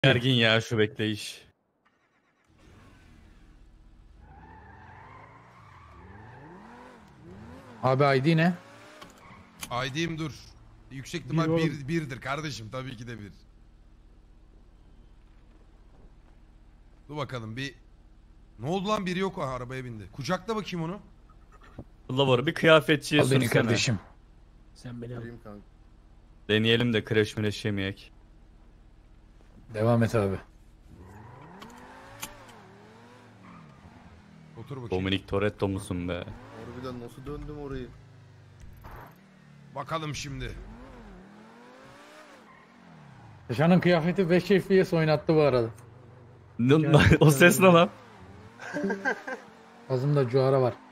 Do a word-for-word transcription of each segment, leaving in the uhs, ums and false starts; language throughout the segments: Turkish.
Gergin ya şu bekleyiş. Abi I D ne? I D'm dur. Yüksek ihtimal Bir bir, birdir kardeşim. Tabii ki de bir. Dur bakalım bir... Ne oldu lan, biri yok, aha, arabaya bindi. Kucakla bakayım onu. Lavarı bir kıyafetçiye Al beni sürsene. kardeşim. Sen beni al. Deneyelim de crash mileş yemeyek. Devam et abi. Otur bakayım. Dominic Toretto musun be? Harbiden nasıl döndüm orayı? Bakalım şimdi. Yaşan'ın kıyafeti beş F P S oynattı bu arada. Ne- o ses ne lan? Ağzımda cuara var.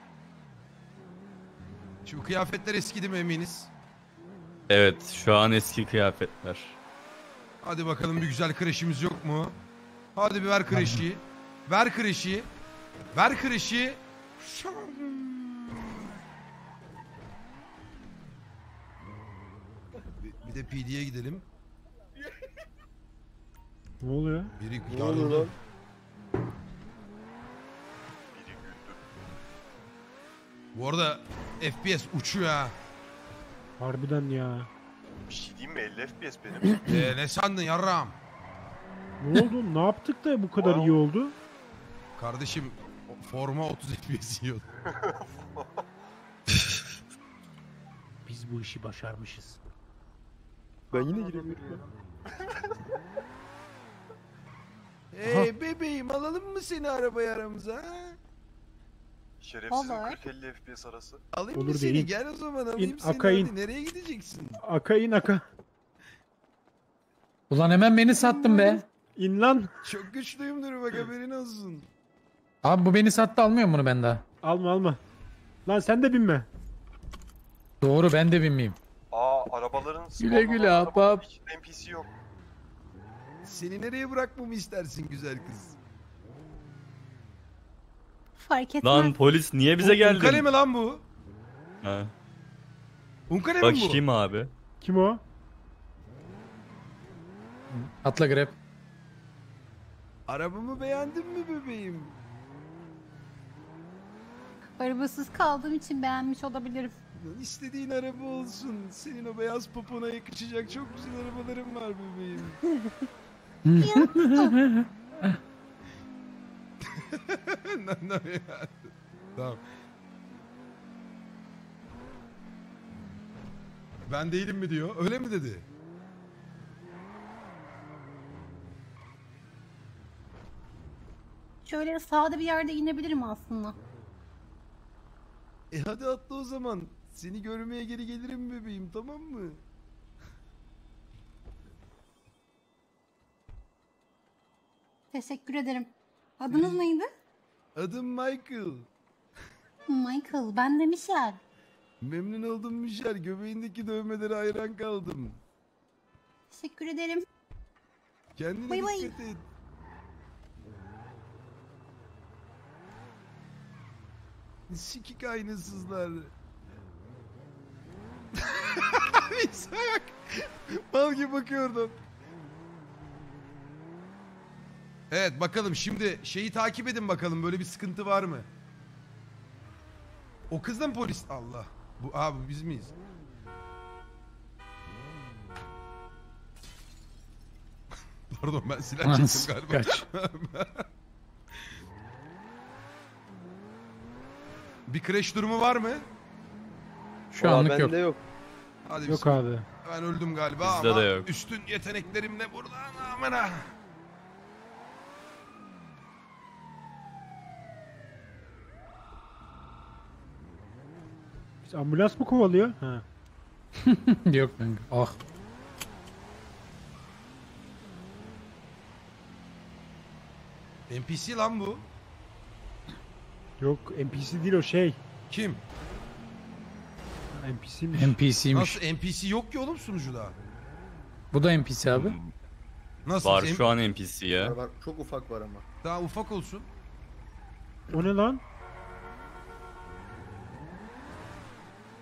Şimdi kıyafetler eskidi mi eminiz? Evet şu an eski kıyafetler. Hadi bakalım, bir güzel kreşimiz yok mu? Hadi bir ver kreşi. Ver kreşi. Ver kreşi. Bir- Bir de P D'ye gidelim. Ne oluyor? Biri Ne oluyor lan? Bu arada F P S uçuyor ha. Harbiden ya. Bir şey diyeyim mi? elli F P S benim. Ee, ne sandın yarrağım? Ne oldu? Ne yaptık da bu kadar iyi oldu? Kardeşim forma otuz F P S yiyor. Biz bu işi başarmışız. Ben yine giremiyorum. Hey bebeğim, alalım mı seni arabaya aramıza? ha? Şerefsizin Olur. kırk elli F P S arası. Alayım Olur mı seni? değil. Gel o zaman alayım İn, seni. aka in. Hadi nereye gideceksin? Aka in aka. Ulan hemen beni sattın be. İn lan. Çok güçlüyümdür bak, haberin olsun. Abi bu beni sattı, almıyorum bunu ben daha. Alma alma. Lan sen de binme. Doğru, ben de binmeyeyim. Aa arabaların... Güle güle spawnlanan ahbap. arabaların hiçbir N P C yok. Seni nereye bırakmamı istersin güzel kız? Fark etmez. Lan polis niye bize geldi? Unkale mi lan bu? Ha. Unkale mi bu? Bakayım abi. Kim o? Atla grab. Arabamı beğendin mi bebeğim? Arabasız kaldığım için beğenmiş olabilirim. Lan İstediğin araba olsun. Senin o beyaz popona yakışacak çok güzel arabalarım var bebeğim. Lan ne ya? Tamam. Ben değilim mi diyor. Öyle mi dedi? Şöyle sağda bir yerde inebilirim aslında. E hadi atla o zaman. Seni görmeye geri gelirim bebeğim, tamam mı? Teşekkür ederim. Adınız neydi? Adım Michael. Michael. Ben de Michelle. Memnun oldum Michel. Göbeğindeki dövmelere hayran kaldım. Teşekkür ederim. Kendine Bay bay. dikkat et. Sikik aynasızlar. İshak. Mal gibi bakıyor oradan. Evet bakalım şimdi şeyi takip edin bakalım, böyle bir sıkıntı var mı? O kız da mı polis? Allah. Bu abi biz miyiz? Pardon ben silah Ans, çektim galiba. kaç. Bir crash durumu var mı? Şu Aa, anlık yok. bende yok. Hadi Yok bismillah. abi. Ben öldüm galiba Bizde ama de yok. üstün yeteneklerimle buradan amına. Biz ambulans mı kovalıyor? Ha. Yok kanka. Ah. N P C lan bu. Yok N P C değil o şey. Kim? N P C'miş. N P C'ymiş. Nasıl N P C yok ki oğlum sunucuda? Bu da N P C abi. Nasıl? Var N- şu an N P C ya. Var, var, çok ufak var ama. Daha ufak olsun. O ne lan?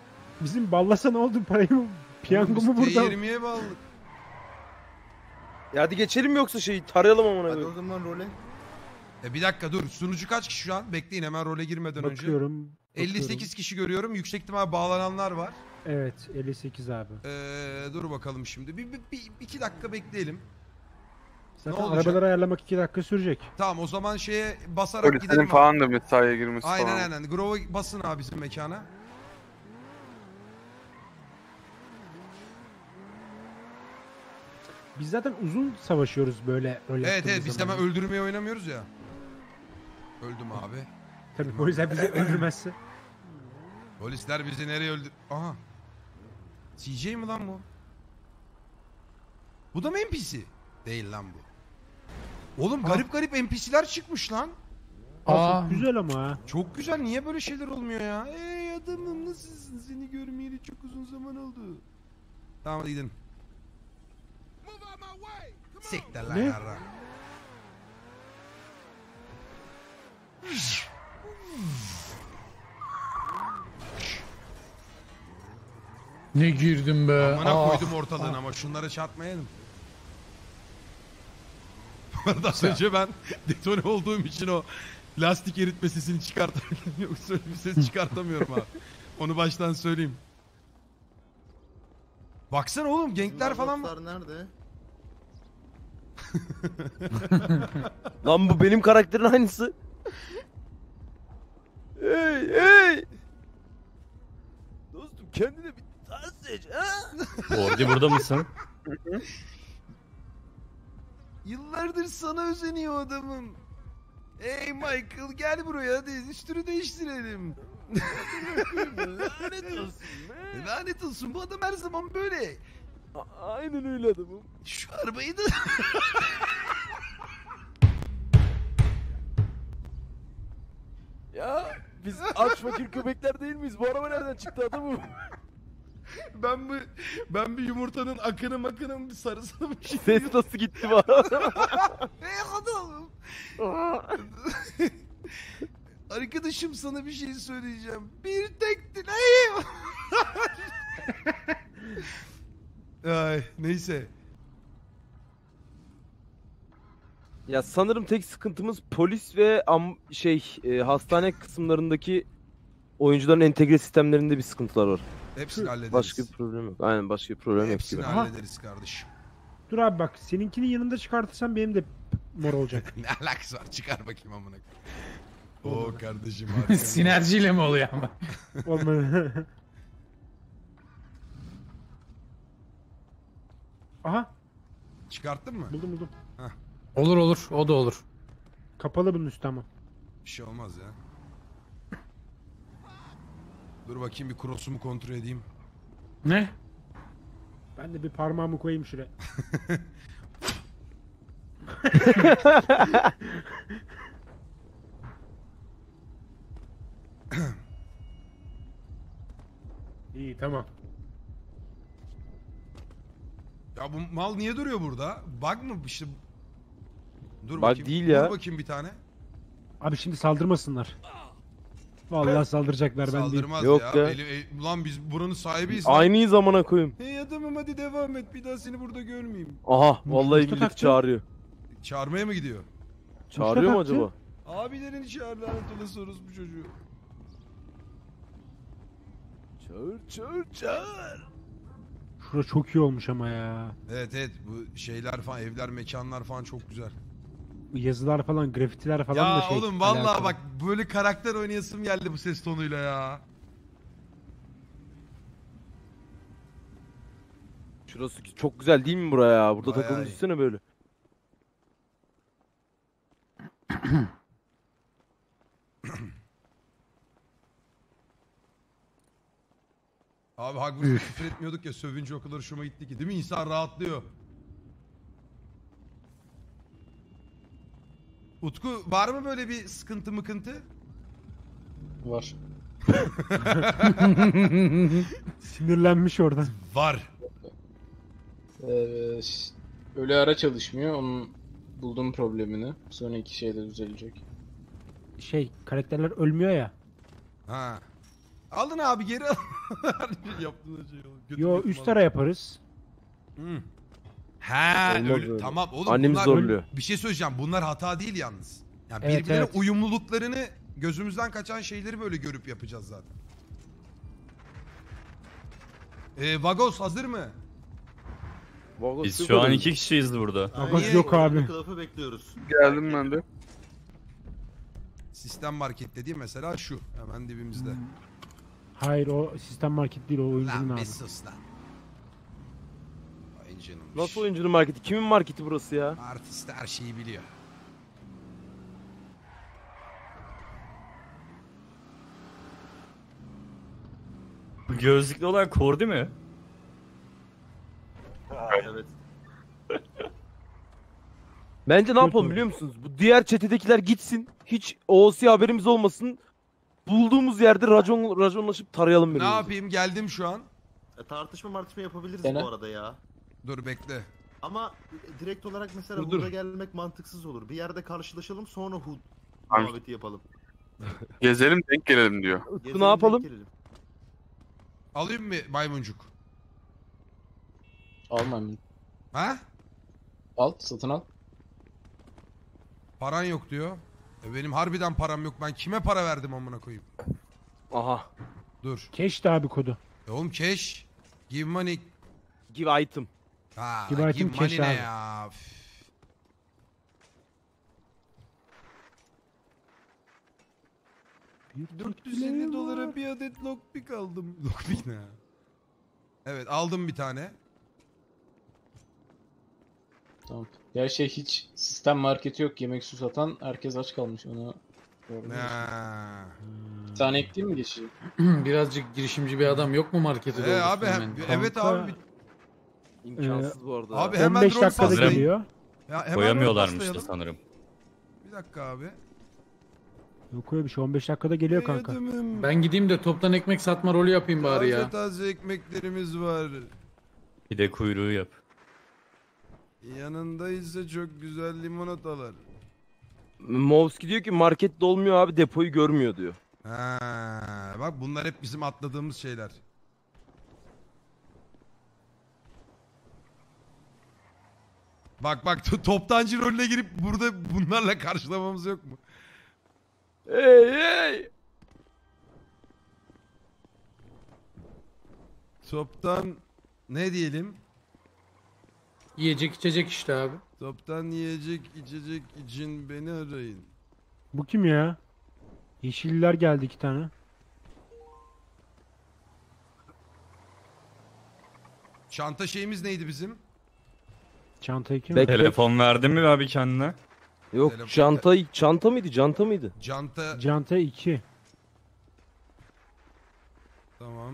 Bizim ballasa ne oldu parayı mı? Piyango mu Oğlum biz burada? T yirmiye bağlı. Ya hadi geçelim yoksa şeyi tarayalım amına Hadi o koyayım. zaman role. E bir dakika dur. Sunucu kaç kişi şu an? Bekleyin hemen role girmeden önce. Bakıyorum. elli sekiz bakıyorum. kişi görüyorum. Yüksek ihtimal bağlananlar var. Evet elli sekiz abi. Ee, dur bakalım şimdi. Bir, bir, bir iki dakika bekleyelim. Zaten olacak? arabaları ayarlamak iki dakika sürecek. Tamam o zaman şeye basarak Polislerin gidelim. falan da mesaiye girmesi Aynen falan. aynen. Grove'a basın abi bizim mekana. Biz zaten uzun savaşıyoruz böyle rol Evet yaptığımız evet biz zaman. hemen öldürmeye oynamıyoruz ya. Öldüm abi. Tabii polisler bizi öldürmezse. Polisler bizi nereye öldür... Aha. C J mi lan bu? Bu da mı N P C? Değil lan bu. Oğlum garip garip N P C'ler çıkmış lan. Aa, Çok güzel ama ha. Çok güzel. Niye böyle şeyler olmuyor ya? Ey adamım nasılsın? Seni görmeyeli çok uzun zaman oldu. Tamam hadi gidelim. Siktir lan Ne? yarra. ne girdim be. Amına Ah, koydum ortalığına ama şunlara çarpmayalım. Bu arada az önce ben detone olduğum için o lastik eritme sesini çıkartamıyorum. Yoksa öyle bir ses çıkartamıyorum abi. Onu baştan söyleyeyim. Baksana oğlum gankler falan var. Dostlar nerede? Lan bu benim karakterin aynısı. Hey hey. Dostum kendine bir tarz seç ha. Ordi burada mısın? Yıllardır sana özeniyor adamım. Hey Michael gel buraya hadi üstünü değiştirelim. Lanet olsun be. Lanet olsun bu adam her zaman böyle. A- Aynen öyle adamım. Şu arabayı da... Ya biz aç fakir köpekler değil miyiz? Bu araba nereden çıktı adamım? ben bu ben bir yumurtanın akını makının bir sarısını bir şey. Ses nasıl gitti bu araba? Hey adamım. Arkadaşım sana bir şey söyleyeceğim. Bir tek dileğim. Ay neyse. Ya sanırım tek sıkıntımız polis ve am şey e, hastane kısımlarındaki oyuncuların entegre sistemlerinde bir sıkıntılar var. Hepsini hallederiz. Başka bir problem yok. Aynen başka bir problem yok Hepsini gibi. hallederiz kardeşim. Dur abi bak seninkinin yanında çıkartırsam benim de mor olacak. Ne alakası var? Çıkar bakayım amına koyayım. Oo kardeşim harika. sinerjiyle mi oluyor ama? Olmadı. Aha Çıkarttın mı? buldum buldum. Olur olur, o da olur. Kapalı bunun üstü ama. Bir şey olmaz ya. Dur bakayım bir cross'umu kontrol edeyim. Ne? Ben de bir parmağımı koyayım şuraya. İyi tamam. Ya bu mal niye duruyor burada? Bug mı işte? Dur Bug bakayım. değil ya. Dur bakayım bir tane. Abi şimdi saldırmasınlar. Vallahi saldıracaklar ben değil. Saldırmaz Yok ya. ya. Eli, el- ulan biz buranın sahibiyiz. lan. Aynı zamana koyayım. Hey adamım hadi devam et. Bir daha seni burada görmeyeyim. Aha vallahi Mustafa millet taktı. çağırıyor. Çağırmaya mı gidiyor? Çağırıyor mu taktı. acaba? Abilerini çağır lanet olası orospu çocuğu. Çağır çağır çağır. Şura çok iyi olmuş ama ya. Evet evet bu şeyler falan evler mekanlar falan çok güzel. Bu yazılar falan grafitiler falan da Ya şey. oğlum vallahi alakalı. bak böyle karakter oynayasım geldi bu ses tonuyla ya. Şurası çok güzel değil mi buraya ya? Burada Bayağı takılmış iyi. üstüne böyle. Abi Hogwarts'ta küfür etmiyorduk ya sövünce o kadar hoşuma gitti ki değil mi? İnsan rahatlıyor. Utku var mı böyle bir sıkıntı mıkıntı? Var. Sinirlenmiş oradan. Var. Ee, ş- ölü ara çalışmıyor. Onun buldum problemini. Sonraki şeyde düzelecek. Şey karakterler ölmüyor ya. Ha. Alın abi geri al. Yaptığınız şey oldu. Götür Yo götür üst bana. ara yaparız. Hı. He Olmaz öyle. öyle. Tamam oğlum Annemiz bunlar zorluyor. bir şey söyleyeceğim. Bunlar hata değil yalnız. Yani Evet, birbirlerine evet. uyumluluklarını gözümüzden kaçan şeyleri böyle görüp yapacağız zaten. Ee, Vagos hazır mı? Vagos Biz yok şu an oğlum. iki kişiyiz burada. Vagos Niye? yok abi. Kılıfı bekliyoruz. Geldim ben de. Sistem market dediği mesela şu. Hemen dibimizde. Hayır o sistem market değil o oyuncunun Lan abi. bir sus lan. Oyuncunun. Nasıl oyuncunun marketi? Kimin marketi burası ya? Artist her şeyi biliyor. Bu gözlüklü olan Kordi mi? Evet. Bence ne yapalım Kötü. biliyor musunuz? Bu diğer çetedekiler gitsin. Hiç O O C haberimiz olmasın. Bulduğumuz yerde racon raconlaşıp tarayalım Ne birbirimizi. yapayım geldim şu an. E, tartışma martışma yapabiliriz Gene. bu arada ya. Dur bekle. Ama direkt olarak mesela Dur, dur. Hood'a gelmek mantıksız olur. Bir yerde karşılaşalım sonra Hood Abi. muhabbeti yapalım. Gezelim denk gelelim diyor. Gezelim, ne yapalım? denk gelelim. Alayım mı maymuncuk? Almam. Ha? Al, satın al. Paran yok diyor. E benim harbiden param yok. Ben kime para verdim amına koyayım? Aha. Dur. Cash de abi kodu. E oğlum cash. Give money. Give item. Ha, Give give, item money cash ne abi. ya? Üf. dört yüz elli dolara bir adet lockpick aldım. Lockpick ne ya? Evet aldım bir tane. Tamam. Ya şey hiç sistem marketi yok. Yemek su satan herkes aç kalmış. Onu gördüm. Ha. Bir tane ekleyeyim mi geçici? Birazcık girişimci bir adam yok mu markete E doğru? abi hem- hemen? evet Kanka, abi. İmkansız bu arada. Abi ya. hemen on beş rol dakikada paslayın. geliyor. Ya hemen Koyamıyorlarmış rol da paslayalım. sanırım. Bir dakika abi. Yok öyle bir şey on beş dakikada geliyor Ey kanka. adamım. Ben gideyim de toptan ekmek satma rolü yapayım bari Taze ya. taze ekmeklerimiz var. Bir de kuyruğu yap. Yanında ise çok güzel limonatalar. Movski diyor ki market dolmuyor abi depoyu görmüyor diyor. Ha, bak bunlar hep bizim atladığımız şeyler. Bak bak to- toptancı rolüne girip burada bunlarla karşılamamız yok mu? Hey hey. Toptan ne diyelim? Yiyecek içecek işte abi. Toptan yiyecek içecek için beni arayın. Bu kim ya? Yeşiller geldi iki tane. Çanta şeyimiz neydi bizim? Çantayı kim? Bek- Telefon verdin mi abi kendine? Yok Telefon- çanta çanta mıydı? Çanta mıydı? Çanta Çanta iki. tamam.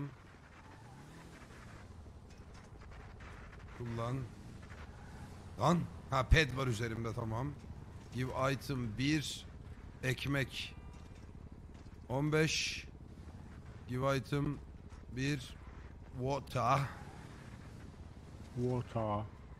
Kullan. Lan. Ha ped var üzerimde tamam. Give item bir. Ekmek. on beş. Give item bir. Water. Water.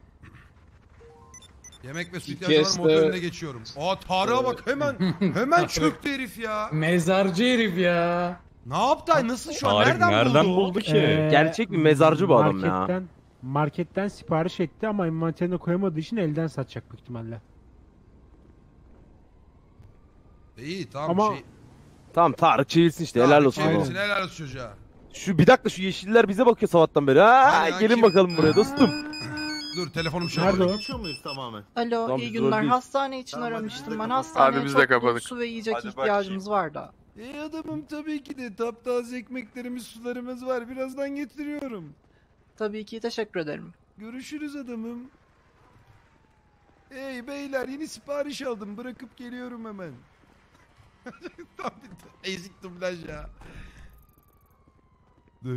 Yemek ve su İki ihtiyacı var es motor de- önüne geçiyorum. Aa Tarık'a bak hemen. Hemen çöktü herif ya. Mezarcı herif ya. Ne yaptı? Ay, Nasıl şu an? Tarık Nereden, nereden buldu? buldu ki? Ee, Gerçek bir mezarcı bu adam ya. marketten, Marketten sipariş etti ama envanterine koyamadığı için elden satacak büyük ihtimalle. İyi tamam Ama- şey. Tamam Tarık çevirsin işte helal Tarık olsun. çevirsin, adama. helal olsun çocuğa. Şu bir dakika şu yeşiller bize bakıyor sabahtan beri. Ha, Hadi ya, gelin kim- bakalım buraya dostum. Dur telefonum şu Nerede an. o? Geçiyor muyuz tamamen? Alo, Tamam, iyi biz rol günler. değil. Hastane için Tamam, hadi biz aramıştım de ben. kapadık. Hastaneye Hadi biz çok de kapadık. dolu su ve yiyecek Hadi ihtiyacımız var da. İyi adamım tabii ki de taptaze ekmeklerimiz sularımız var birazdan getiriyorum. Tabii ki teşekkür ederim. Görüşürüz adamım. Hey beyler yeni sipariş aldım bırakıp geliyorum hemen. Tam bir ezik dublaj ya. Dur.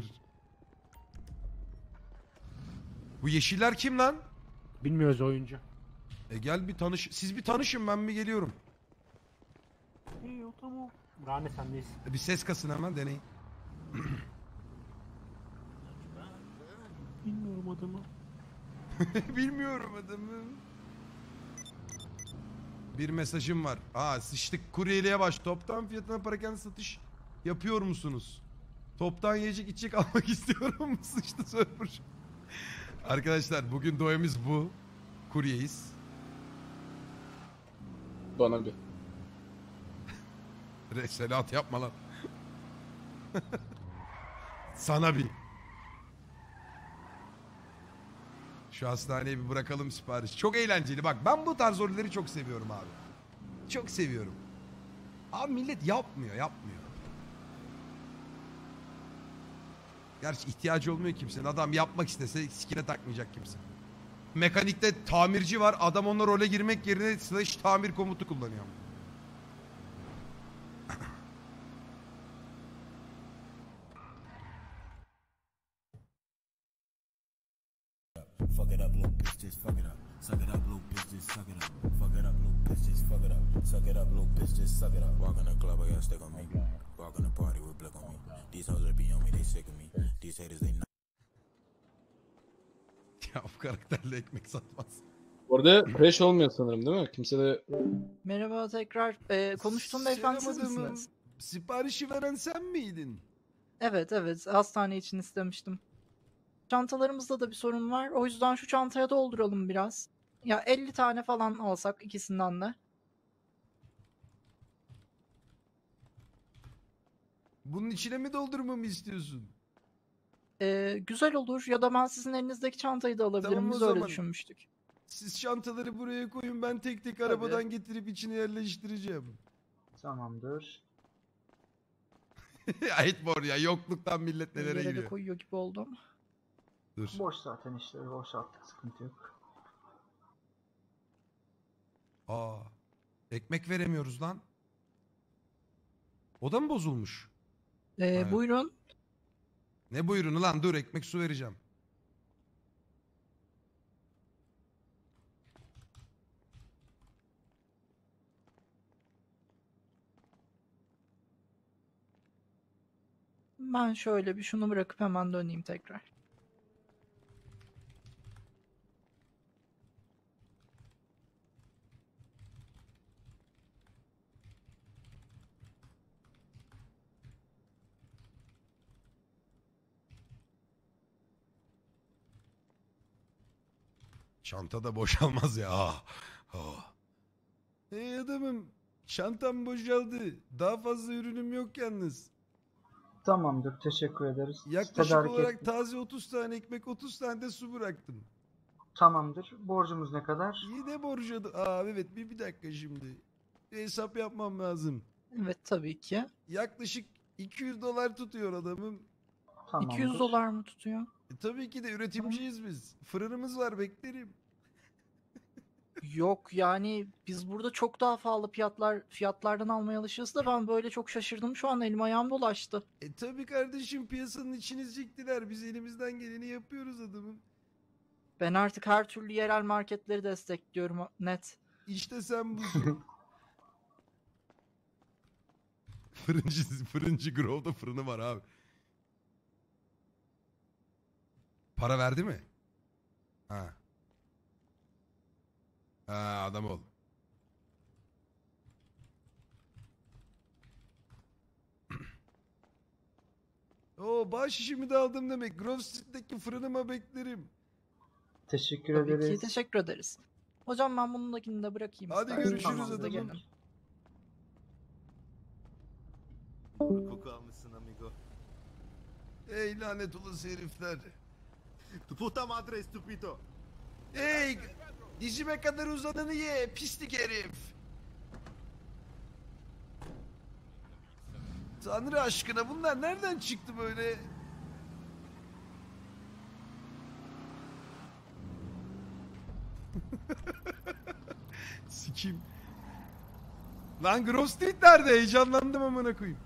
Bu yeşiller kim lan? Bilmiyoruz oyuncu. E gel bir tanış. Siz bir tanışın ben bir geliyorum. İyi o tamam. Rane sendeyiz. E, bir ses kasın hemen deneyin. Bilmiyorum adamı. Bilmiyorum adamım. Bir mesajım var. Aa sıçtık kuryeliğe baş. Toptan fiyatına parakende satış yapıyor musunuz? Toptan yiyecek içecek almak istiyorum mu? Sıçtı server. Arkadaşlar bugün doyamız bu. kuryeyiz. Bana bir. Reselat yapma lan. Sana bir. Şu hastaneye bir bırakalım sipariş. Çok eğlenceli. Bak ben bu tarz rolleri çok seviyorum abi. Çok seviyorum. Abi millet yapmıyor, yapmıyor. Gerçi ihtiyacı olmuyor kimsenin. Adam yapmak istese sikine takmayacak kimse. Mekanikte tamirci var. Adam onunla role girmek yerine slash tamir komutu kullanıyor. Fuck it up, little bitch, just fuck it up. Suck it up, little bitch, just suck it up. Fuck it up, little bitch, just fuck it up. Suck it up, little bitch, just suck it up. Walk in the club, I got stick on me. Walk in the party with blick on me. These hoes that be on me, they sick of me. These haters, they not. Ya bu karakterle ekmek satmaz. Orada crash olmuyor sanırım değil mi? Kimse de... Merhaba tekrar. Ee, konuştuğum beyefendi siz Selam adamım. misiniz? Siparişi veren sen miydin? Evet evet. Hastane için istemiştim. Çantalarımızda da bir sorun var. O yüzden şu çantaya dolduralım biraz. Ya elli tane falan alsak ikisinden de. Bunun içine mi doldurmamı istiyorsun? Ee, güzel olur ya da ben sizin elinizdeki çantayı da alabilirim. Tamam o Biz öyle zaman. düşünmüştük. Siz çantaları buraya koyun, ben tek tek arabadan getirip içine yerleştireceğim. Tamamdır. Ait bor ya, yokluktan millet nelere Yere de giriyor. koyuyor gibi oldum. Dur. Boş zaten işleri boşalttık, sıkıntı yok. Aa, ekmek veremiyoruz lan. O da mı bozulmuş? Ee, Evet. Buyurun. Ne buyurunu lan, dur ekmek su vereceğim. Ben şöyle bir şunu bırakıp hemen döneyim tekrar. Çanta da boşalmaz ya. Ah. Ah. Hey adamım, çantam boşaldı. Daha fazla ürünüm yok yalnız. Tamamdır, teşekkür ederiz. Yaklaşık Tedarik olarak ettik. taze otuz tane ekmek, otuz tane de su bıraktım. Tamamdır. Borcumuz ne kadar? İyi de borcu adı. Aa evet, bir, bir dakika şimdi. Bir hesap yapmam lazım. Evet tabii ki. Yaklaşık iki yüz dolar tutuyor adamım. Tamamdır. iki yüz dolar mı tutuyor? E, tabii ki de üretimciyiz biz. Fırınımız var, beklerim. Yok yani biz burada çok daha pahalı fiyatlar fiyatlardan almaya alışığız da ben böyle çok şaşırdım şu an elim ayağım dolaştı. E tabii kardeşim, piyasanın içini çektiler. Biz elimizden geleni yapıyoruz adamım. Ben artık her türlü yerel marketleri destekliyorum net. İşte sen busun. Fırıncı, fırıncı Grove'da fırını var abi. Para verdi mi? Ha. Ha, adam ol. Oo, bağış işimi de aldım demek. Grove Street'teki fırınıma beklerim. Teşekkür Tabii ederiz. ki teşekkür ederiz. Hocam ben bunundakini de bırakayım. Hadi isterseniz. görüşürüz Siz de adamım. gelin. Koku almışsın amigo. Ey lanet olası herifler. Tu puta madre estúpido. Ey, dizime kadar uzananı ye, pislik herif. Tanrı aşkına bunlar nereden çıktı böyle? Sikim. Lan Grove Street nerede? Heyecanlandım amına koyayım.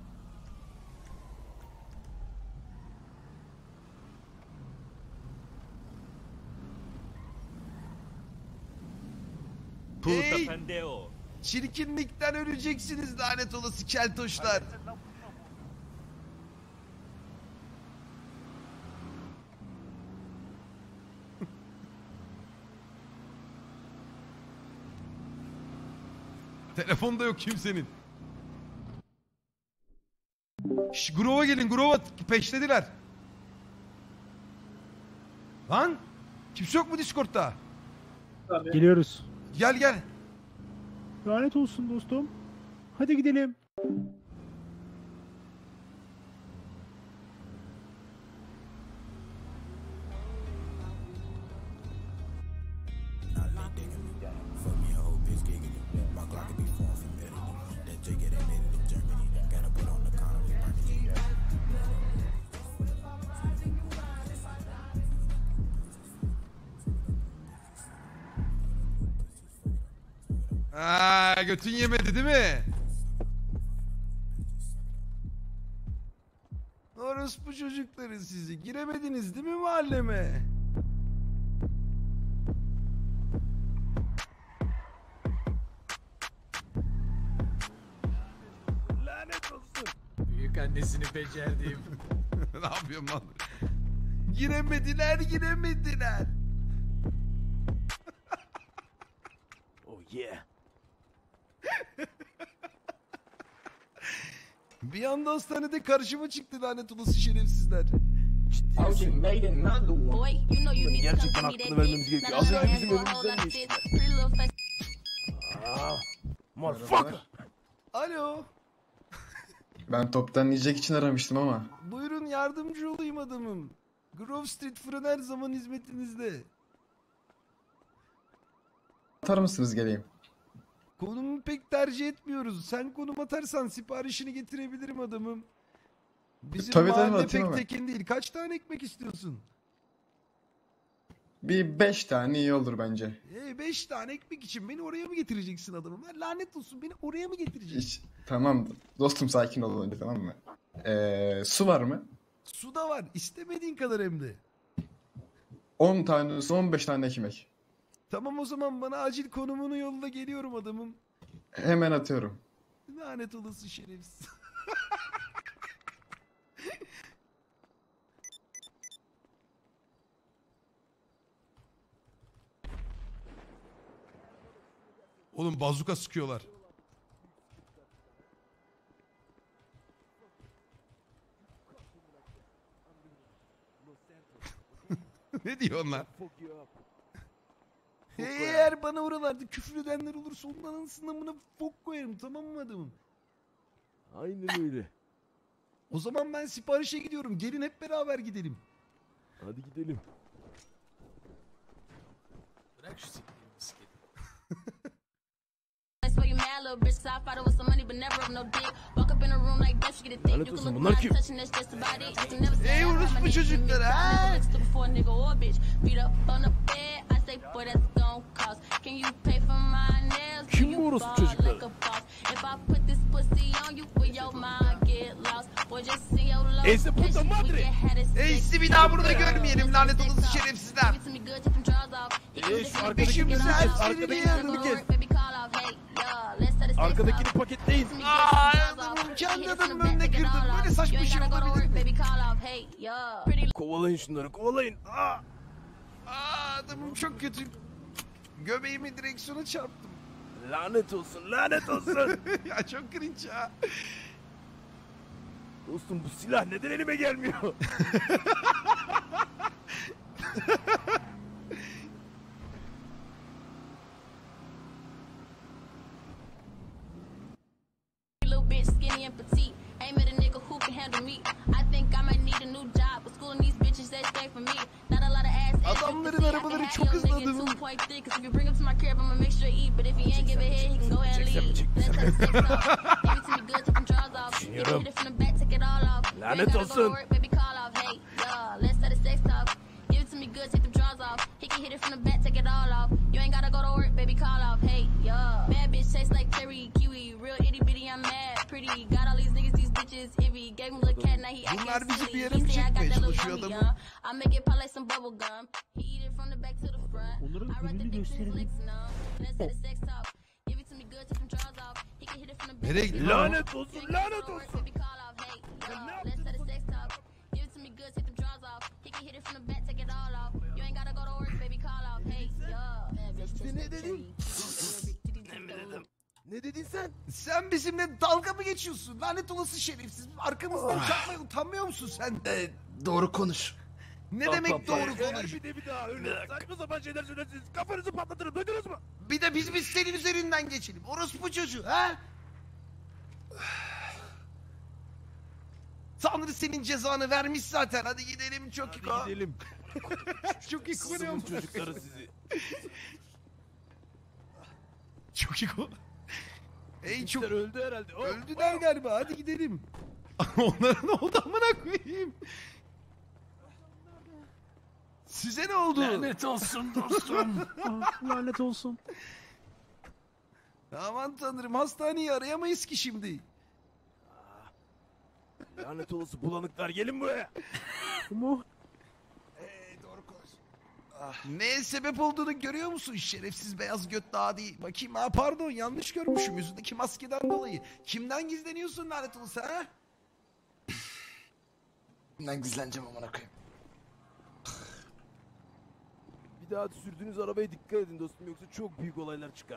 Hey! Pendeo. Çirkinlikten öleceksiniz lanet olası keltoşlar. Telefonda yok kimsenin. Şş, Grove'a gelin, Grove'a peşlediler. Lan kimse yok mu Discord'da? Geliyoruz. Gel gel. Lanet olsun dostum. Hadi gidelim. Fuck me a whole bitch giggling. My Glock could be formed from Italy. That J get it made it in Germany. Gotta put on the condom with burning it. Aa, götün yemedi değil mi? Orospu çocukları sizi. Giremediniz değil mi mahalleme? Lanet olsun. Büyük annesini becerdiğim. Ne yapıyorum lan? Giremediler, giremediler. Oh yeah. Bir anda hastanede karşıma çıktı lanet olası şerefsizler. Gerçekten hakkını vermemiz gerekiyor. Az önce bizim önümüzden geçtiler. Aa, motherfucker. Alo. Ben toptan yiyecek için aramıştım ama. Buyurun yardımcı olayım adamım. Grove Street fırın her zaman hizmetinizde. Atar mısınız geleyim? Konumu pek tercih etmiyoruz. Sen konum atarsan siparişini getirebilirim adamım. Bizim Tabii, tabii, mahalle atayım pek hemen. tekin değil. Kaç tane ekmek istiyorsun? Bir beş tane iyi olur bence. Hey, beş tane ekmek için beni oraya mı getireceksin adamım? Ha, lanet olsun, beni oraya mı getireceksin? Hiç, tamam dostum, sakin ol önce, tamam mı? Ee, su var mı? Su da var. İstemediğin kadar hem de. on tane su, on beş tane ekmek. Tamam, o zaman bana acil konumunu yolla, geliyorum adamım. Hemen atıyorum. Lanet olası şerefsiz. Oğlum bazuka sıkıyorlar. Ne diyor onlar? Eğer bana oralarda küfür edenler olursa onların anasından buna fok koyarım, tamam mı adamım? Aynen öyle. O zaman ben siparişe gidiyorum. Gelin hep beraber gidelim. Hadi gidelim. Bırak şu siktiğimi bisikleti. Lanet olsun, bunlar kim? Ey orospu çocuklar ha! Kim bu orospu çocukları? Ese puta madre! Ey sizi bir daha burada görmeyelim lanet olası şerefsizler! Eee şu arkadakini Peşimize kes, seni arkadakini yanına kes. Arkadakini paketleyin. Aaa adamım, kendi adamın önüne kırdım. Böyle saçma şey olabilir mi? Kovalayın şunları, kovalayın. Aa! Aa, adamım çok kötü. Göbeğimi direksiyona çarptım. Lanet olsun, lanet olsun. Ya çok cringe ya. Dostum bu silah neden elime gelmiyor? Adamların arabaları çok hızlı adamım. Düşünüyorum. Lanet olsun. Bunlar bizi bir yere mi çekmeye çalışıyor adamım? Onların ürünü gösterelim. Nereye gidiyor? Lanet olsun, lanet olsun. Ne dedin? Ne dedin sen? Sen bizimle dalga mı geçiyorsun? Lanet olası şerefsiz. Arkamızdan çarpmaya utanmıyor musun sen? Ee, doğru konuş. Ne demek doğru Eğer konuş? bir de bir daha öyle saçma sapan şeyler söylerseniz kafanızı patlatırım, duydunuz mu? Bir de biz biz senin üzerinden geçelim. Orospu çocuğu ha? Tanrı senin cezanı vermiş zaten. Hadi gidelim çok iyi. Hadi gidelim. Çok iyi Sızımın çocukları sizi. Çok iyi. Ey çok öldü herhalde. Oh, öldüler galiba. Hadi gidelim. Onlara ne oldu amına koyayım? Size ne oldu? Lanet olsun dostum. Ah, lanet olsun. Aman tanrım, hastaneyi arayamayız ki şimdi. Lanet olası bulanıklar, gelin buraya. Mu? Doğru konuş. Neye sebep olduğunu görüyor musun? Şerefsiz beyaz göt daha değil. Bakayım, ha pardon, yanlış görmüşüm yüzündeki maskeden dolayı. Kimden gizleniyorsun lanet olsa ha? Kimden gizleneceğim amına koyayım? Bir daha sürdüğünüz arabaya dikkat edin dostum, yoksa çok büyük olaylar çıkar.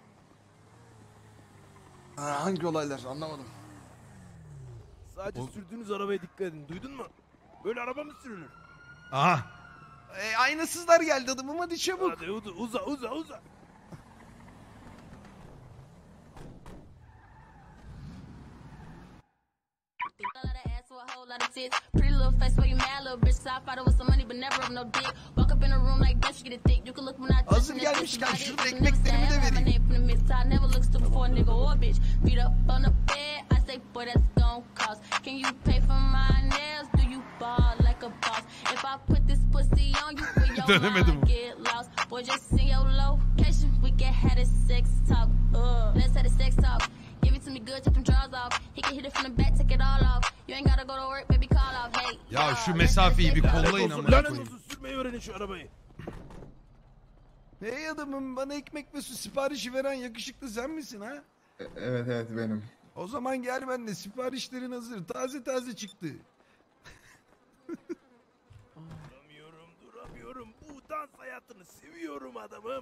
Ha, hangi olaylar anlamadım. Sadece sürdüğünüz arabaya dikkat edin, duydun mu? Böyle araba mı sürülür? Aha. E, aynasızlar geldi adamım, hadi çabuk. Hadi uza uza uza uza. Pretty little face where you mad little bitch. So I fight over some money but never up no dick. Walk up in a room like bitch, you get a thick. You can look when I touch. Hazır gelmişken şurada ekmeklerimi de vereyim. Never look stupid for a nigga or a bitch. Beat up on the bed, I say boy that's gon' cost. Can you pay for my nails? Do you ball like a boss? If I put this pussy on you, will your mind get lost? Boy just send your location, we can have this sex talk. Uh, let's have the sex talk. Give it to me good, take them drawers off. He can hit it from the back, take it all off. You ain't gotta go to work, baby, call off. Hey. Ya şu mesafeyi bir kollayın amına Lanet koyayım. olsun, sürmeyi öğrenin şu arabayı. Hey adamım, bana ekmek ve su siparişi veren yakışıklı sen misin ha? Evet evet benim. O zaman gel benimle, siparişlerin hazır. Taze taze çıktı. Duramıyorum duramıyorum. Bu dans hayatını seviyorum adamım.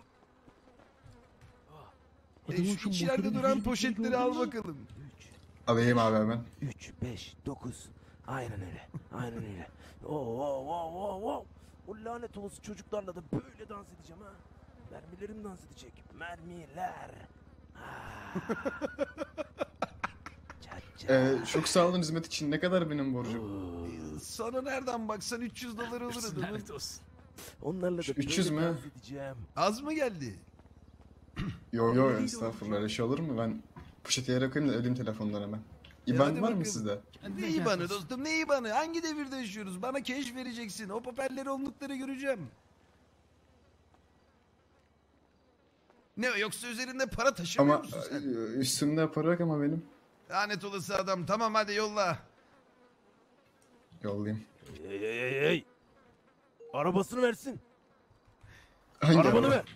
E, şu içeride duran poşetleri al bakalım. Alayım abi hemen. üç, beş, dokuz. Aynen öyle. Aynen öyle. Oo, oo, oo, oo, oo. O lanet olası çocuklarla da böyle dans edeceğim ha. Mermilerim dans edecek. Mermiler. Ee, çok sağ olun hizmet için. Ne kadar benim borcum? Sana nereden baksan üç yüz dolar olur adamım. Lanet olsun. Onlarla da üç yüz böyle mü? dans edeceğim. Az mı geldi? Yo yo estağfurullah, öyle şey olur mu? Ben poşete yere koyayım da ödeyeyim telefondan hemen. İban hadi var bakalım. mı sizde? Ne İban'ı dostum, ne İban'ı? Hangi devirde yaşıyoruz? Bana keş vereceksin. O papelleri, onlukları göreceğim. Ne yoksa üzerinde para taşımıyor Ama musun sen? e, üstümde para yok ama benim. Lanet olası adam. Tamam hadi yolla. Yollayayım. Hey hey hey hey. Arabasını versin. Hangi Arabanı araba? ver.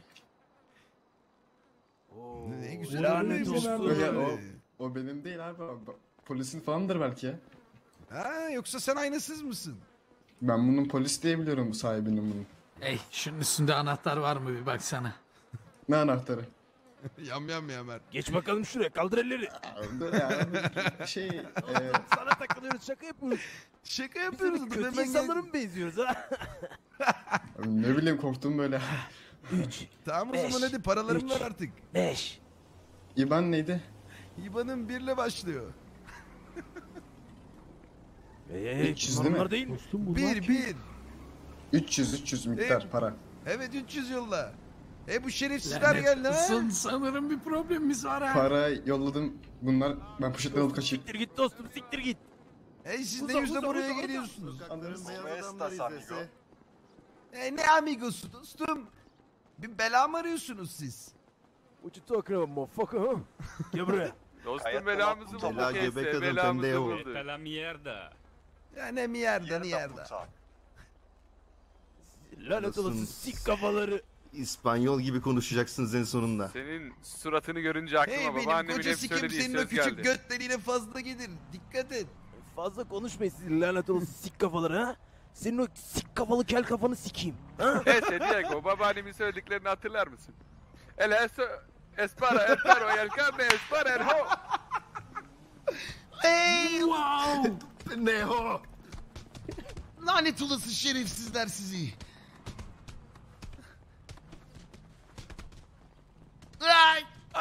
Oo, Ne güzel lanet arabaymış olsun. bu. Öyle, o, o benim değil abi. o Polisin falandır belki ya. Ha, yoksa sen aynasız mısın? Ben bunun polis diye biliyorum, sahibinin bunun. Hey, şunun üstünde anahtar var mı bir baksana. Ne anahtarı? Yam yam yamer. Geç bakalım şuraya, kaldır elleri. Dur ya. Şey, e, Sana takılıyoruz, şaka yapıyoruz. Şaka Biz yapıyoruz. öyle dur, kötü hemen gel- insanlara mı benziyoruz ha? abi ne bileyim, korktum böyle. üç, Tamam o Beş, zaman hadi paralarım üç. var artık. beş. İban neydi? İban'ın birle başlıyor. Hey hey hey, üç yüz bunlar değil mi? onlar değil mi? Bir bir. üç yüz üç yüz miktar Evet. para. Evet üç yüz yolla. E bu şerefsizler Lanet geldi ha. olsun, sanırım bir problemimiz var ha. Para yolladım. Bunlar, ben poşetten alıp kaçayım. Siktir git dostum, siktir git. E siz Uza, ne yüzle uza, buraya uza, geliyorsunuz? Sokakların beyaz Estas adamları amigo. izlese. E ne amigosu dostum? Bir bela mı arıyorsunuz siz? What you talking about motherfucker huh? Gel buraya. Dostum Hayatta belamızı laf buldu Bela kesse. göbek adam Belamızı pendejo. buldu. Belam yerde. Ya ne mi yerde Yerden ni yerde. puta. Lanet olası sik kafaları. İspanyol gibi konuşacaksınız en sonunda. Senin suratını görünce aklıma Hey benim babaannemin hep kocası kim, söylediği senin o söz küçük geldi. götleriyle fazla gelir. Dikkat et. Fazla konuşmayın siz lanet olası sik kafaları ha. Senin o sik kafalı kel kafanı sikeyim. Ha? Ese Diego, babaannemin söylediklerini hatırlar mısın? El eso es para el perro y el carne es para el ho. Hey! Wow! Pendejo. Lanet olası şerefsizler sizi. Ay!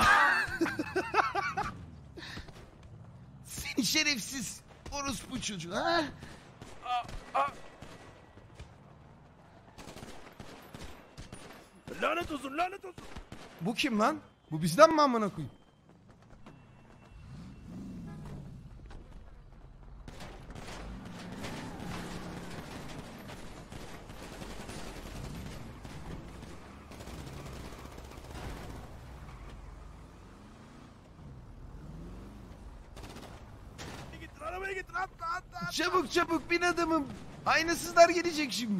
Seni şerefsiz orospu çocuğu ha? Lanet olsun, lanet olsun. Bu kim lan? Bu bizden mi amına koyayım? Git arabaya git, atla atla. atla. Çabuk çabuk bin adamım. Aynasızlar gelecek şimdi.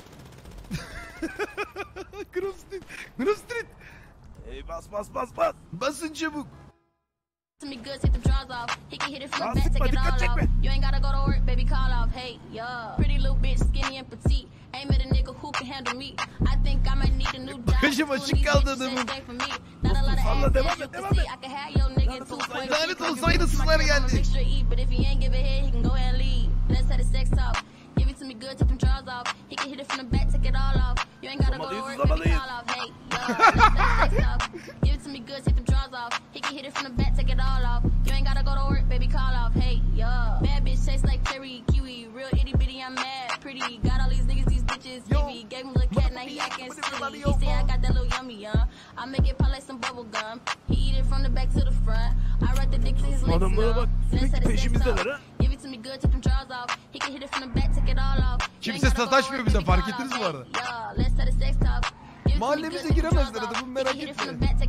Cross Street. Cross Street. Hey, bas bas bas bas. Basın çabuk. To me good, take the drawers off. He can hit it from the Aa, back, sıkma, take it dikkat all çekme. off. You ain't gotta go to work, baby, call off. Hey, yeah. Pretty little bitch, skinny and petite. Ain't met a nigga who can handle me. I think I might need a new job. Bagajım açık kaldı adamım. Not a lot of Salla, ass, devam as you et, can devam see. et. I can have your nigga two point Lanet olsaydı sızlar geldi. Make sure eat, but if he ain't give it head, he can go ahead and leave. Let's have the sex talk. Give it to me good, take them drawers off. He can hit it from the back, take it all off. You ain't gotta go to work, baby, call off. Hey, yeah. Let's have the sex talk. Give it to me good, take them drawers off. He can hit it from the back, take it all off. You ain't gotta go to work, baby, call off. Hey, yeah. Bad bitch tastes like cherry, kiwi. Real itty bitty, I'm mad, pretty. Got all these niggas, these bitches. Gibby gave him a little cat, now he acting silly. He say I got that little yummy, huh? I make it pop like some bubble gum. He eat it from the back to the front. I write the dick to his legs, Adamlara bak, Let's sürekli have the sex peşimizdeler talk. ha. Give it to me good, take them drawers off. He can hit it from the back, take it all off. Kimse sataşmıyor bize, fark ettiniz mi bu arada? Mahallemize giremezler adamım, merak etme.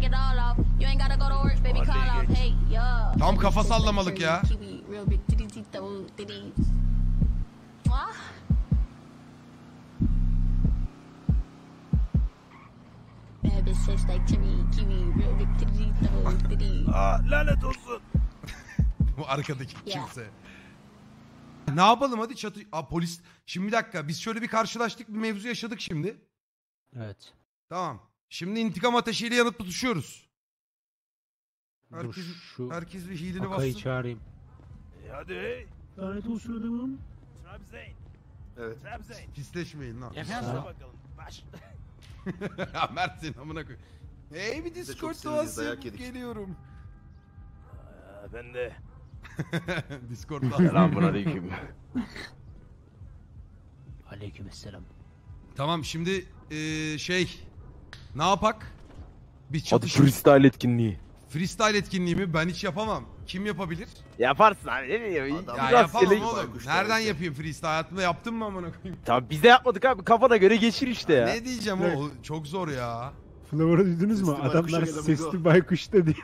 Tam kafa sallamalık ya. Aa, lanet olsun. Bu arkadaki kimse. Ne yapalım hadi çatı... Aa, polis... Şimdi bir dakika, biz şöyle bir karşılaştık, bir mevzu yaşadık şimdi. Evet. Tamam. Şimdi intikam ateşiyle yanıp tutuşuyoruz. Dur Herkes, şu herkes bir hilini Akay'ı bassın. çağırayım. E, hadi hey. Lanet olsun adamım. Trabzon. Evet. Trabzon. Pisleşmeyin lan. Efendim bakalım. Baş. Ya Mert senin amına koy. Hey bir de çok Discord sinirliyiz, doğası dayak yedik. geliyorum. Aa, ben de. Discord'da. Selamünaleyküm. Aleykümselam. Tamam şimdi eee, şey ne yapak? Bir Hadi çatışma. freestyle etkinliği. Freestyle etkinliği mi? Ben hiç yapamam. Kim yapabilir? Yaparsın abi. Ne diyeyim? Adam- Ya Biraz yapamam sele- oğlum. Baykuş Nereden tanesi. yapayım freestyle? Hayatımda yaptım mı amına koyayım? Tamam biz de yapmadık abi. Kafana göre geçir işte ya. Ne diyeceğim o? Çok zor ya. Flower'ı duydunuz mu? Sesli baykuşa Adamlar gelen sesli amigo. baykuş dedi.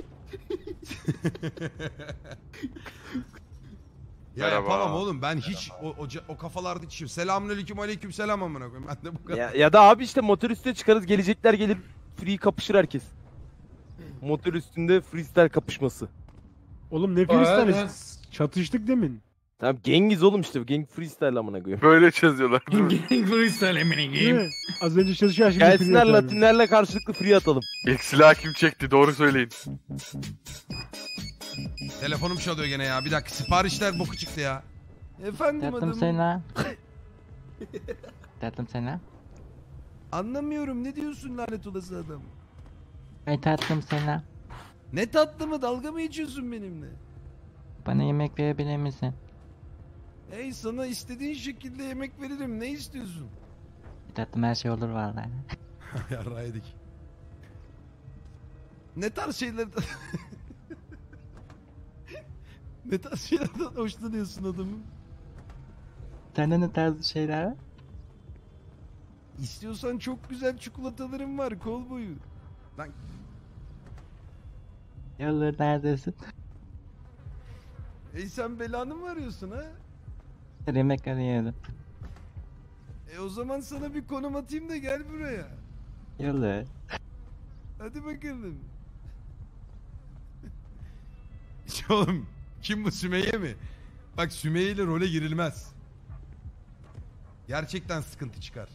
Ya Merhaba. yapamam oğlum. Ben hiç o, o, o kafalarda hiçim. Selamünaleyküm aleyküm selam amına koyayım. Ben de bu kadar. Ya, ya da abi işte motor üstüne çıkarız. Gelecekler gelir. Free kapışır herkes. Motor üstünde freestyle kapışması. Oğlum ne Aa, freestyle? evet. Çatıştık demin. Tamam gengiz oğlum işte. Gang freestyle amına koyayım. Böyle çözüyorlar. Freestyle emine Değil game. mi? Az önce çalışıyor şimdi. Gelsinler free atalım. Latinlerle karşılıklı free atalım. İlk silah kim çekti? Doğru söyleyin. Telefonum çalıyor gene ya. Bir dakika siparişler boku çıktı ya. Efendim Tatlım adamım. sana. Tatlım sana. Anlamıyorum ne diyorsun lanet olası adam. Ay tatlım sana. Ne tatlı mı dalga mı geçiyorsun benimle? Bana yemek verebilir misin? Hey sana istediğin şekilde yemek veririm ne istiyorsun? Tatlım her şey olur vallahi. Yarrağı yedik. Ne tarz şeylerden... ne tarz şeylerden hoşlanıyorsun adamım? Sende ne tarz şeyler var? İstiyorsan çok güzel çikolatalarım var kol boyu. Lan Olur neredesin? ey sen belanı mı arıyorsun ha? Yemek arıyorum. E o zaman sana bir konum atayım da gel buraya. Olur. Hadi bakalım. Oğlum kim bu Sümeyye mi? Bak Sümeyye ile role girilmez. Gerçekten sıkıntı çıkar.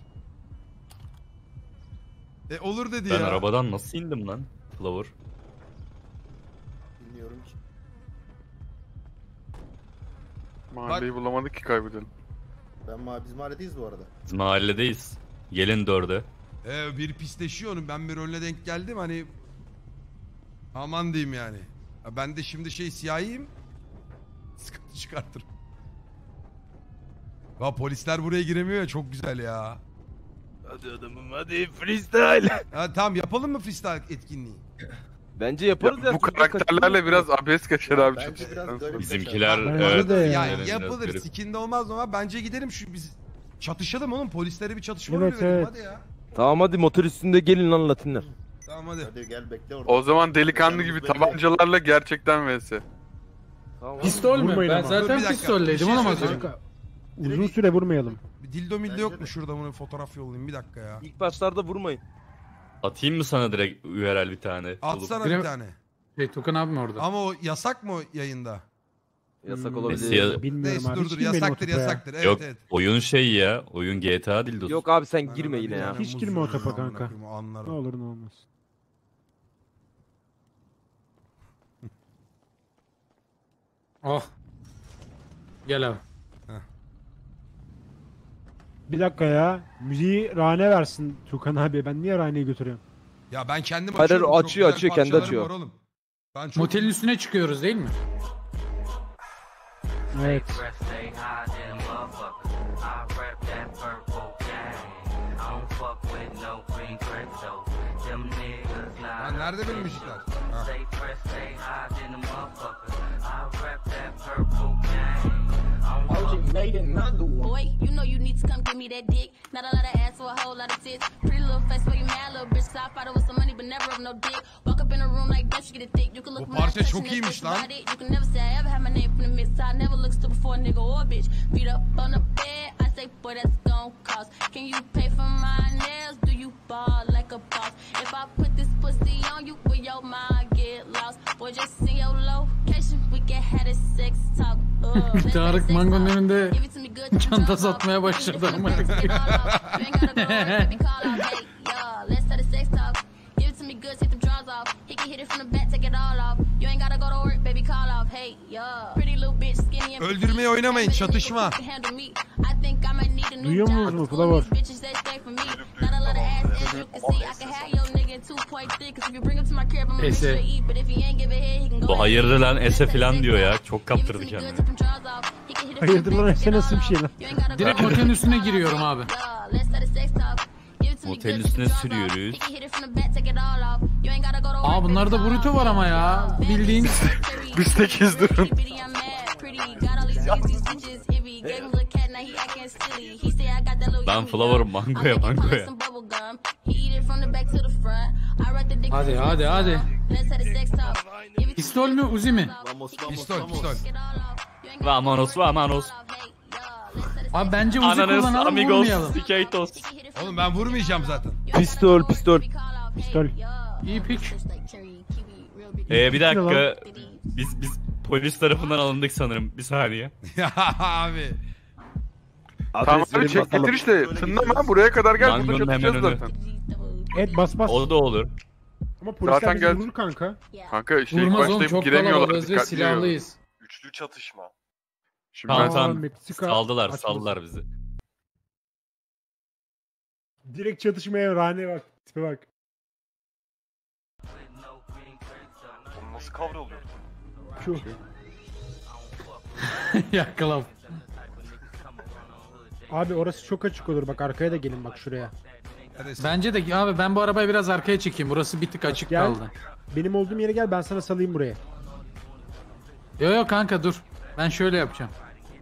E olur dedi Ben ya. arabadan nasıl indim lan? Flower. Bilmiyorum ki. Mahalleyi bulamadık ki kaybedelim. Ben ma biz mahalledeyiz bu arada. Biz mahalledeyiz. Gelin dörde. Ee, bir pisleşiyor onun. Ben bir rolüne denk geldim hani. Aman diyeyim yani. Ya ben de şimdi şey siyahiyim. Sıkıntı çıkartırım. Ya polisler buraya giremiyor ya, çok güzel ya. Hadi adamım hadi freestyle. Ha, tamam yapalım mı freestyle etkinliği? Bence yaparız ya. Bu karakterlerle biraz abes kaçar abi. Bence çok. biraz garip Bizimkiler Bence evet. de Ya evet, biraz yapılır. garip. Sikinde olmaz ama bence gidelim şu biz çatışalım oğlum. Polislere bir çatışma Evet, rolü verelim evet. hadi ya. Tamam hadi motor üstünde gelin lan Latinler. Tamam hadi. Hadi gel bekle orada. O zaman delikanlı Yalnız gibi belli. tabancalarla gerçekten vs. Tamam. Pistol mü? Vurmayın Ben ama. zaten Dur bir dakika, pistolleydim bir şey ama söyleyeceğim. Uzun süre vurmayalım. Bir dildo mildo Bence yok de. mu şurada, bunu fotoğraf yollayayım bir dakika ya. İlk başlarda vurmayın. Atayım mı sana direkt U R L bir tane? Atsana Bire- bir tane. Şey Tukan abi mi orada? Ama o yasak mı o yayında? Yasak Hmm. olabilir. Neyse, Bilmiyorum Neyse abi. dur hiç dur girmeyelim o yasaktır topa ya. yasaktır. Evet Yok evet. oyun şey ya. Oyun G T A dildosu. Yok abi sen Ben girme ona yine bir ya. tane Hiç muz girme o veririm, topa amına kanka. koyayım, o anlar Ne o. olur ne olmaz. Oh. Gel abi. Bir dakika ya. Müziği Rane versin Tukan abi. Ben niye Rane'yi götürüyorum? Ya ben kendim Hayır, açıyorum. hayır, çok açıyor, güzel açıyor, kendi parçalarım açıyor. var oğlum. Ben çok... Motelin üstüne çıkıyoruz değil mi? Evet. Lan nerede benim müzikler? Ha. Boy, you know you need to come give me that dick. Not a lot of ass for a whole lot of tits. Pretty little face where you mad, little bitch. Slide fight over some money, but never of no dick. Walk up in a room like that, you get a dick. You can look Bu from that parça section, çok that's iyiymiş what you lan. got it. You can never say I ever had my name from the mix. I never look stupid for a nigga or a bitch. Beat up on the bed, I say, boy, that's gon' cost. Can you pay for my nails? Do you ball like a boss? If I put this pussy on you, will your mind get lost? Boy, just send your location, we can have this sex talk. Ugh, let's have Tarık sex Mango'nun talk. önünde Give it to me good, just çanta drop off. satmaya başladı ama. You ain't gotta go and baby call out, hey, yeah, let's have the sex talk. Give it to me good, take them drawers off. He can hit it from the back, take it all off. You ain't gotta go to work, baby call off, hey, yeah. Pretty little bitch, skinny and Öldürmeye oynamayın, çatışma. I think I might need a new Duyuyor job. musunuz mu Flower? Bitches, they stay for me. Not a lot of ass, as you can see. I can have your nigga in two point three, cause if you bring him to my crib, I'ma make sure to eat. But if he ain't give it head, he can go Bu ahead. hayırdır lan Ese filan diyor ya. Çok kaptırdı Give it to me kendini. good, take them drawers off. He can hit it from Hayırdır the lan back, Ese take it nasıl bir all şey off. lan? You ain't gotta go Direkt to work, motelin üstüne baby, call giriyorum out, abi. yeah, let's have the sex talk. Give it to me Motelin good, üstüne take them drawers off. sürüyoruz. He can hit it from the back, take it all off. You ain't gotta go to work, Aa bunlarda baby, bruto call var out, ama ya. yeah. Bildiğin Biz sekiz durun. Ben Flower mangoya mangoya. Hadi hadi hadi. Pistol mü Uzi mi? Pistol pistol. Vamonos vamonos. Abi bence Uzi Ananas kullanalım amigos vurmayalım. cicatos. Oğlum ben vurmayacağım zaten. Pistol pistol. Pistol. İyi pik. Ee bir dakika. Biz biz polis tarafından alındık sanırım. Bir saniye. Ya abi. Tamam abi çek getir işte. Tınlama buraya kadar gel. Burada Mangonun hemen çatışacağız önü. zaten. Evet bas bas. O da olur. Ama polisler Zaten bizi gel- vurur kanka. Kanka işte ilk Vurmaz oğlum başlayıp çok giremiyorlar. kalabalığız ve dikkatli yiyorlar. silahlıyız. Üçlü çatışma. Şimdi Tamam ben tamam. Meksika Saldılar açıldı. saldılar bizi. Direkt çatışmaya Rane bak. Tipe bak. Oğlum nasıl kavruluyor? Şu. Ya kılav. Abi orası çok açık olur. Bak arkaya da gelin bak şuraya. Hadi sen- Bence de abi ben bu arabayı biraz arkaya çekeyim. Burası bir tık açık Gel. kaldı. Benim olduğum yere gel ben sana salayım buraya. Yo yo kanka dur. Ben şöyle yapacağım.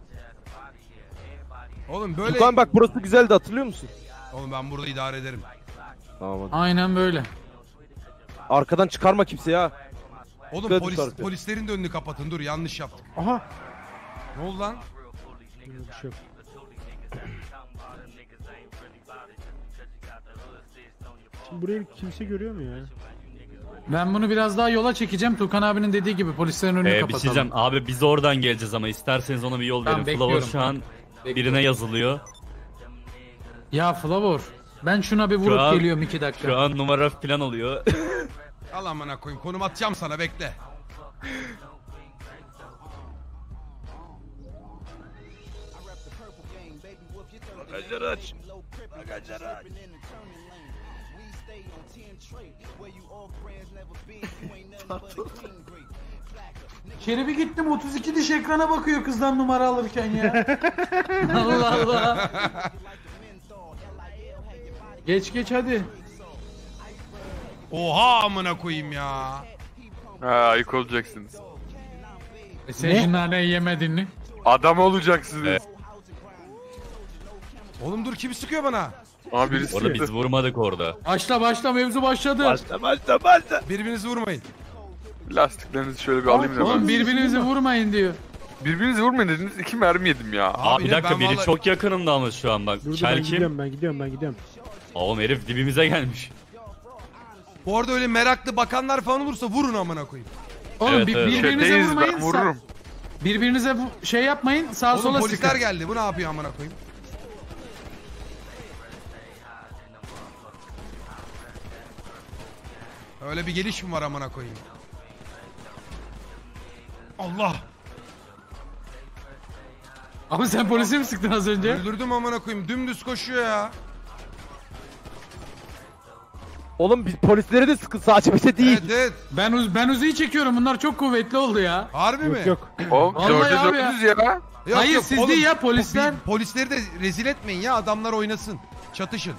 Oğlum böyle. Tukan bak burası güzeldi hatırlıyor musun? Oğlum ben burada idare ederim. Tamam hadi. Aynen böyle. Arkadan çıkarma kimse ya. Oğlum Dikkat polis, et. polislerin de önünü kapatın. Dur yanlış yaptık. Aha. Ne oldu lan? Bir şey yok. Şimdi burayı kimse görüyor mu ya? Ben bunu biraz daha yola çekeceğim. Tukan abinin dediği gibi polislerin önünü Ee, bir kapatalım. şey diyeceğim. Abi biz oradan geleceğiz ama isterseniz ona bir yol Tamam, verin. Flower bekliyorum. şu an birine yazılıyor. Ya Flavor. Ben şuna bir Şu vurup an- geliyorum iki dakika. Şu an numara falan oluyor. Al amına koyayım. Konum atacağım sana bekle. Bagajları aç. Bagajları aç. Şerif'i gittim otuz iki diş ekrana bakıyor kızdan numara alırken ya. Allah Allah. Geç geç hadi. Oha amına koyayım ya. Ha, ayık olacaksınız. E sen şu naneyi yemedin mi? Adam olacaksınız. Evet. Oğlum dur, kim sıkıyor bana? Abi birisi Orada biz vurmadık orada. Başla başla mevzu başladı. Başla başla başla. Birbirinizi vurmayın. Lastiklerinizi şöyle bir alayım da Oğlum ben. birbirinizi vurmayın diyor. Birbirinizi vurmayın dediniz, iki mermi yedim ya. Abi bir ne, dakika ben biri vallahi- çok yakınımda ama şu an bak. Dur dur, Kel ben kim? gidiyorum ben gidiyorum ben gidiyorum. Oğlum herif dibimize gelmiş. Bu arada öyle meraklı bakanlar falan olursa vurun amına koyayım. Oğlum Evet, bir- evet. birbirinize Şeydeyiz, vurmayın. ben sa- vururum. Birbirinize bu- şey yapmayın sağa Oğlum sola polisler sıkın. geldi, bu ne yapıyor amına koyayım? Öyle bir geliş mi var amına koyayım? Allah! Ama sen polise mi sıktın az önce? Öldürdüm amına koyayım, dümdüz koşuyor ya. Oğlum biz polislere de sıkın, sadece bize değil. Evet evet. Ben uz ben Uzi'yi çekiyorum. Bunlar çok kuvvetli oldu ya. Harbi mi? Yok yok. Oğlum Vallahi dörde abi ya. dördüz ya. Yok, Hayır, yok, siz oğlum, değil ya, polisler. po- Polisleri de rezil etmeyin ya, adamlar oynasın. Çatışın.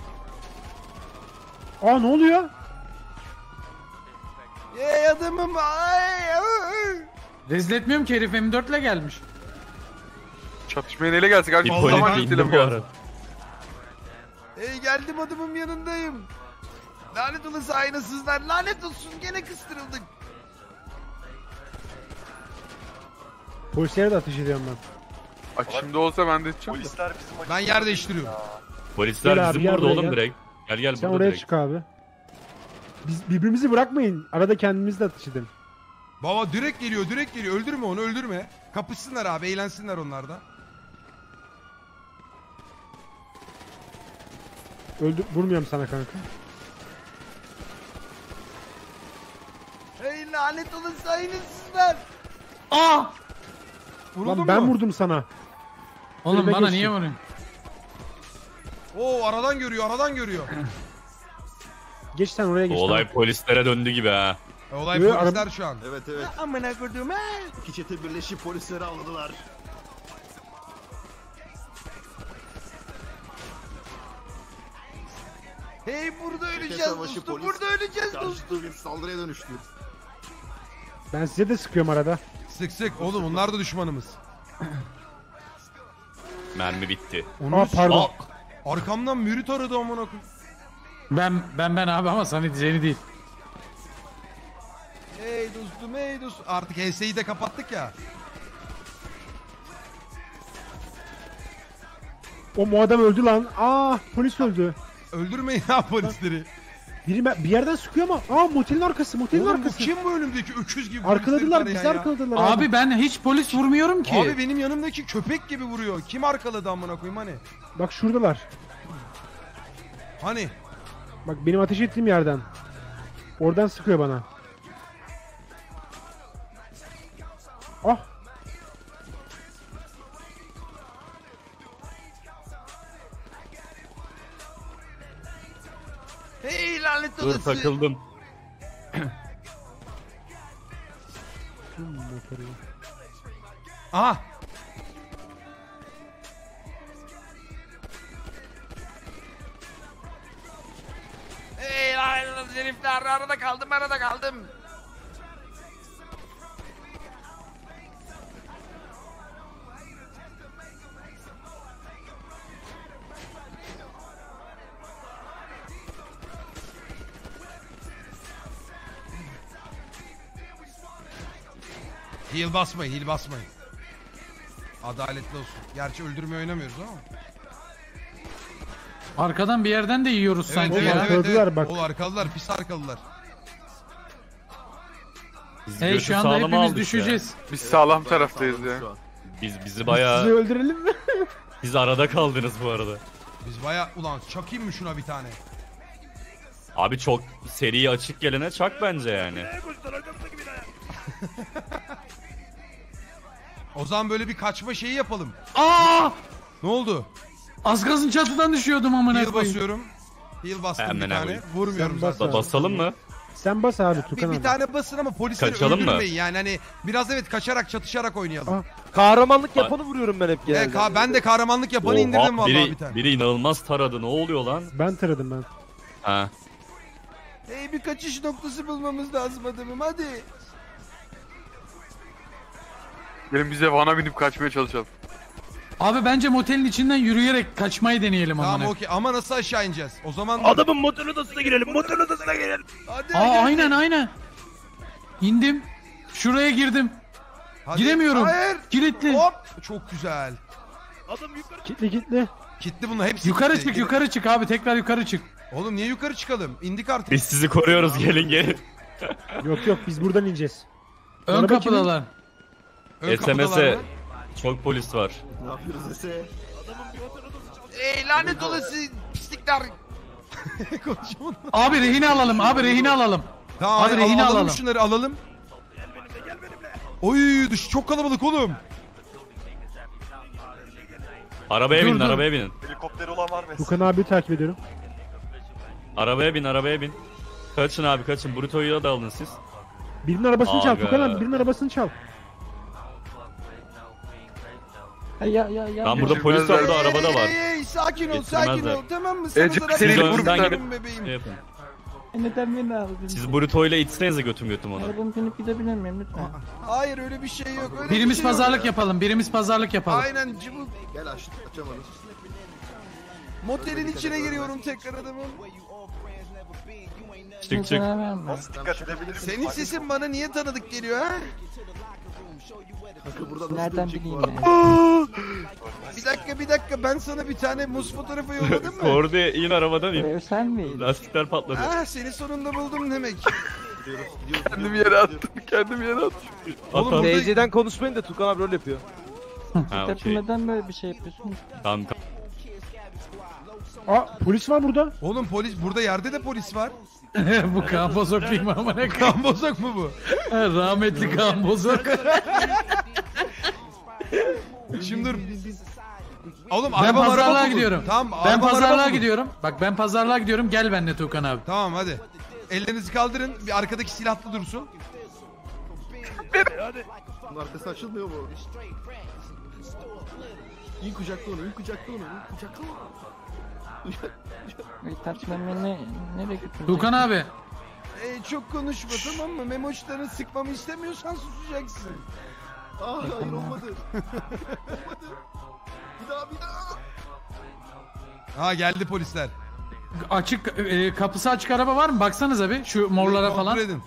Aa ne oluyor? Ey adamım ay, ay. Rezil etmiyorum ki herif M dört ile gelmiş. Çatışmaya neyle gelsek abi? Bir O polis zaman indi gidelim bu ya. arada. Ey geldim, adamım yanındayım. Lanet olası aynasızlar, lanet olsun, gene kıstırıldık. Polislere de ateş ediyorum ben. Bak şimdi olsa ben de edeceğim de. Polisler bizim Ben yer değiştiriyorum. Polisler Gel abi, bizim gel burada buraya oğlum gel. direkt. Gel gel Sen burada oraya direkt. çık abi. Biz birbirimizi bırakmayın. Arada kendimiz de ateş edelim. Baba direkt geliyor, direkt geliyor. Öldürme onu, öldürme. Kapışsınlar abi, eğlensinler onlar da. Öldür vurmuyorum sana kanka. Ey lanet olası aynasızlar. Aa! Vuruldun Lan ben mu? vurdum sana. Oğlum Önüme bana geçtin. niye vuruyorsun? Oo aradan görüyor, aradan görüyor. Geç sen oraya geç. Bu olay tamam. polislere döndü gibi ha. E, olay Yo, polisler şu an. Evet evet. Amına koydum ha. İki çete birleşip polisleri avladılar. Hey burada Çete öleceğiz savaşı, dostum, polis burada öleceğiz dostum. karşıtı bir saldırıya dönüştü. Ben size de sıkıyorum arada. Sık sık oğlum, onlar da düşmanımız. Mermi bitti. Aa pardon. Aa, Arkamdan mürit aradı amına koyayım. Ben ben ben abi ama seni seni değil. Hey dostum, hey dostum. Artık H S'yi de kapattık ya. O mu adam öldü lan. Aa polis öldü. Öldürmeyin ha polisleri. Biri ben- bir yerden sıkıyor ama. Aa motelin arkası motelin Oğlum bu arkası. kim bu önümdeki öküz gibi? Arkaladılar polisleri bizi tarayan ya? arkaladılar abi. Abi ben hiç polis vurmuyorum ki. Abi benim yanımdaki köpek gibi vuruyor. Kim arkaladı amına koyayım hani? Bak şuradalar. Hani? Bak benim ateş ettiğim yerden. Oradan sıkıyor bana. Ah. Hey lanet dur olası. takıldım. Aha. Hey lanet olası herifler, arada kaldım, arada kaldım. Heal basmayın, heal basmayın. Adaletli olsun. Gerçi öldürme oynamıyoruz ama. Arkadan bir yerden de yiyoruz Evet sanki evet ya. evet. Arkaladılar evet. bak. Oğlum arkalılar, pis arkalılar. Biz Hey götü şu anda sağlama hepimiz aldık ya. düşeceğiz. Biz sağlam taraftayız ya. Şu an. Biz bizi Sizi bayağı öldürelim mi? siz arada kaldınız bu arada. Biz baya ulan çakayım mı şuna bir tane? Abi çok seri açık gelene çak bence yani. O zaman böyle bir kaçma şeyi yapalım. Aa! Ne oldu? Az kalsın çatıdan düşüyordum amına Heal koyayım. basıyorum. Heal bastım Hemen bir tane. koyayım. Vurmuyorum Sen bas zaten. abi. Basalım mı? Sen bas abi Bir, Tukan bir abi. tane basın ama polisleri Kaçalım mı? öldürmeyin yani hani biraz evet kaçarak çatışarak oynayalım. Aa. Kahramanlık yapanı vuruyorum ben hep Evet, genelde. ka- ben de kahramanlık yapanı Oha, indirdim vallahi biri, bir tane. biri inanılmaz taradı. Ne oluyor lan? Ben taradım ben. Ha. Hey bir kaçış noktası bulmamız lazım adamım hadi. Gelin bize vana binip kaçmaya çalışalım. Abi bence motelin içinden yürüyerek kaçmayı deneyelim amına. Tamam okey ama nasıl aşağı ineceğiz? O zaman Adamın motor odasına girelim, motor odasına girelim. hadi. Aa hadi. aynen aynen. İndim. Şuraya girdim. Hadi. Giremiyorum. Hayır. Kilitli. Hop çok güzel. Adam yukarı. Kitli kitli. Gitti bunlar hepsi. Yukarı gitti. çık yukarı çık abi tekrar yukarı çık. Oğlum niye yukarı çıkalım? İndik artık. Biz sizi koruyoruz. Gelin gelin. Yok yok biz buradan ineceğiz. Ön Araba kapıdalar. Ön S M kapıdalar S'e mı? çok polis var. Ne yapıyoruz Ese? Ey lanet olası pislikler. Konuşamadım. Abi rehine alalım abi rehine alalım. Tamam Abi hadi rehine alalım, alalım. şunları alalım. Oy dış çok kalabalık oğlum. Arabaya Dur, binin, dur. arabaya binin. Helikopteri olan var mı? Tukan abi takip ediyorum. Arabaya bin, arabaya bin. Kaçın abi kaçın. Bruto'yu da alın siz. Birinin arabasını çal Aga. Tukan abi birinin arabasını çal. Ha, ya ya ya. Lan burada polis var, burada araba da var. Ey, ey, sakin ol sakin Getirmezler. ol tamam mı? Sana Ecik, zarar seni Siz vermem vurun önden bir bebeğim, gidip bebeğim. şey yapın. Neden beni aldın? Siz Bruto'yla itsenize götüm götüm onu. Arabamı binip gidebilir miyim lütfen? Hayır öyle bir şey yok. Öyle Birimiz bir şey pazarlık yok. yapalım birimiz pazarlık yapalım. Aynen cıvıl. Gel aç, açamadım. Motelin içine giriyorum tekrar adamım. Çık çık. Nasıl dikkat edebiliriz? Senin sesin bana niye tanıdık geliyor ha? Kanka burada nasıl Nereden dönecek bileyim bu ya? araba? Bir dakika bir dakika ben sana bir tane muz fotoğrafı yolladım mı? Kordi in arabadan in. Ee, sen miydin? Lastikler patladı. Ah seni sonunda buldum demek. Gidiyoruz, gidiyoruz, Kendimi gidiyoruz, yere gidiyoruz. attım, kendimi yere attım. Oğlum Atan. burada- D C'den konuşmayın da Tukan abi rol yapıyor. Ha Tabii okey. neden böyle bir şey yapıyorsun? Tamam. Aa polis var burada. Oğlum polis burada yerde de polis var. Bu kan bozok değil mi amına koyayım? Kan bozok mu bu? Rahmetli kan bozok. Şimdi dur. Oğlum Ben araba pazarlığa araba bulun. gidiyorum. Tamam Ben araba, pazarlığa araba bulun. gidiyorum. Bak ben pazarlığa gidiyorum. Gel benimle Tukan abi. Tamam hadi. Ellerinizi kaldırın. Bir arkadaki silahlı dursun. Bunun arkası açılmıyor mu? İyi kucakla onu, iyi kucakla onu, iyi kucakla onu. Mithat beni nereye götürecek? Tukan abi. Ee, çok konuşma tamam mı? Memoşlarını sıkmamı istemiyorsan susacaksın. Aa hayır olmadı. olmadı. Bir daha bir daha. Ha geldi polisler. Açık e, kapısı açık araba var mı? Baksanıza bir şu morlara Kontrol falan. edin.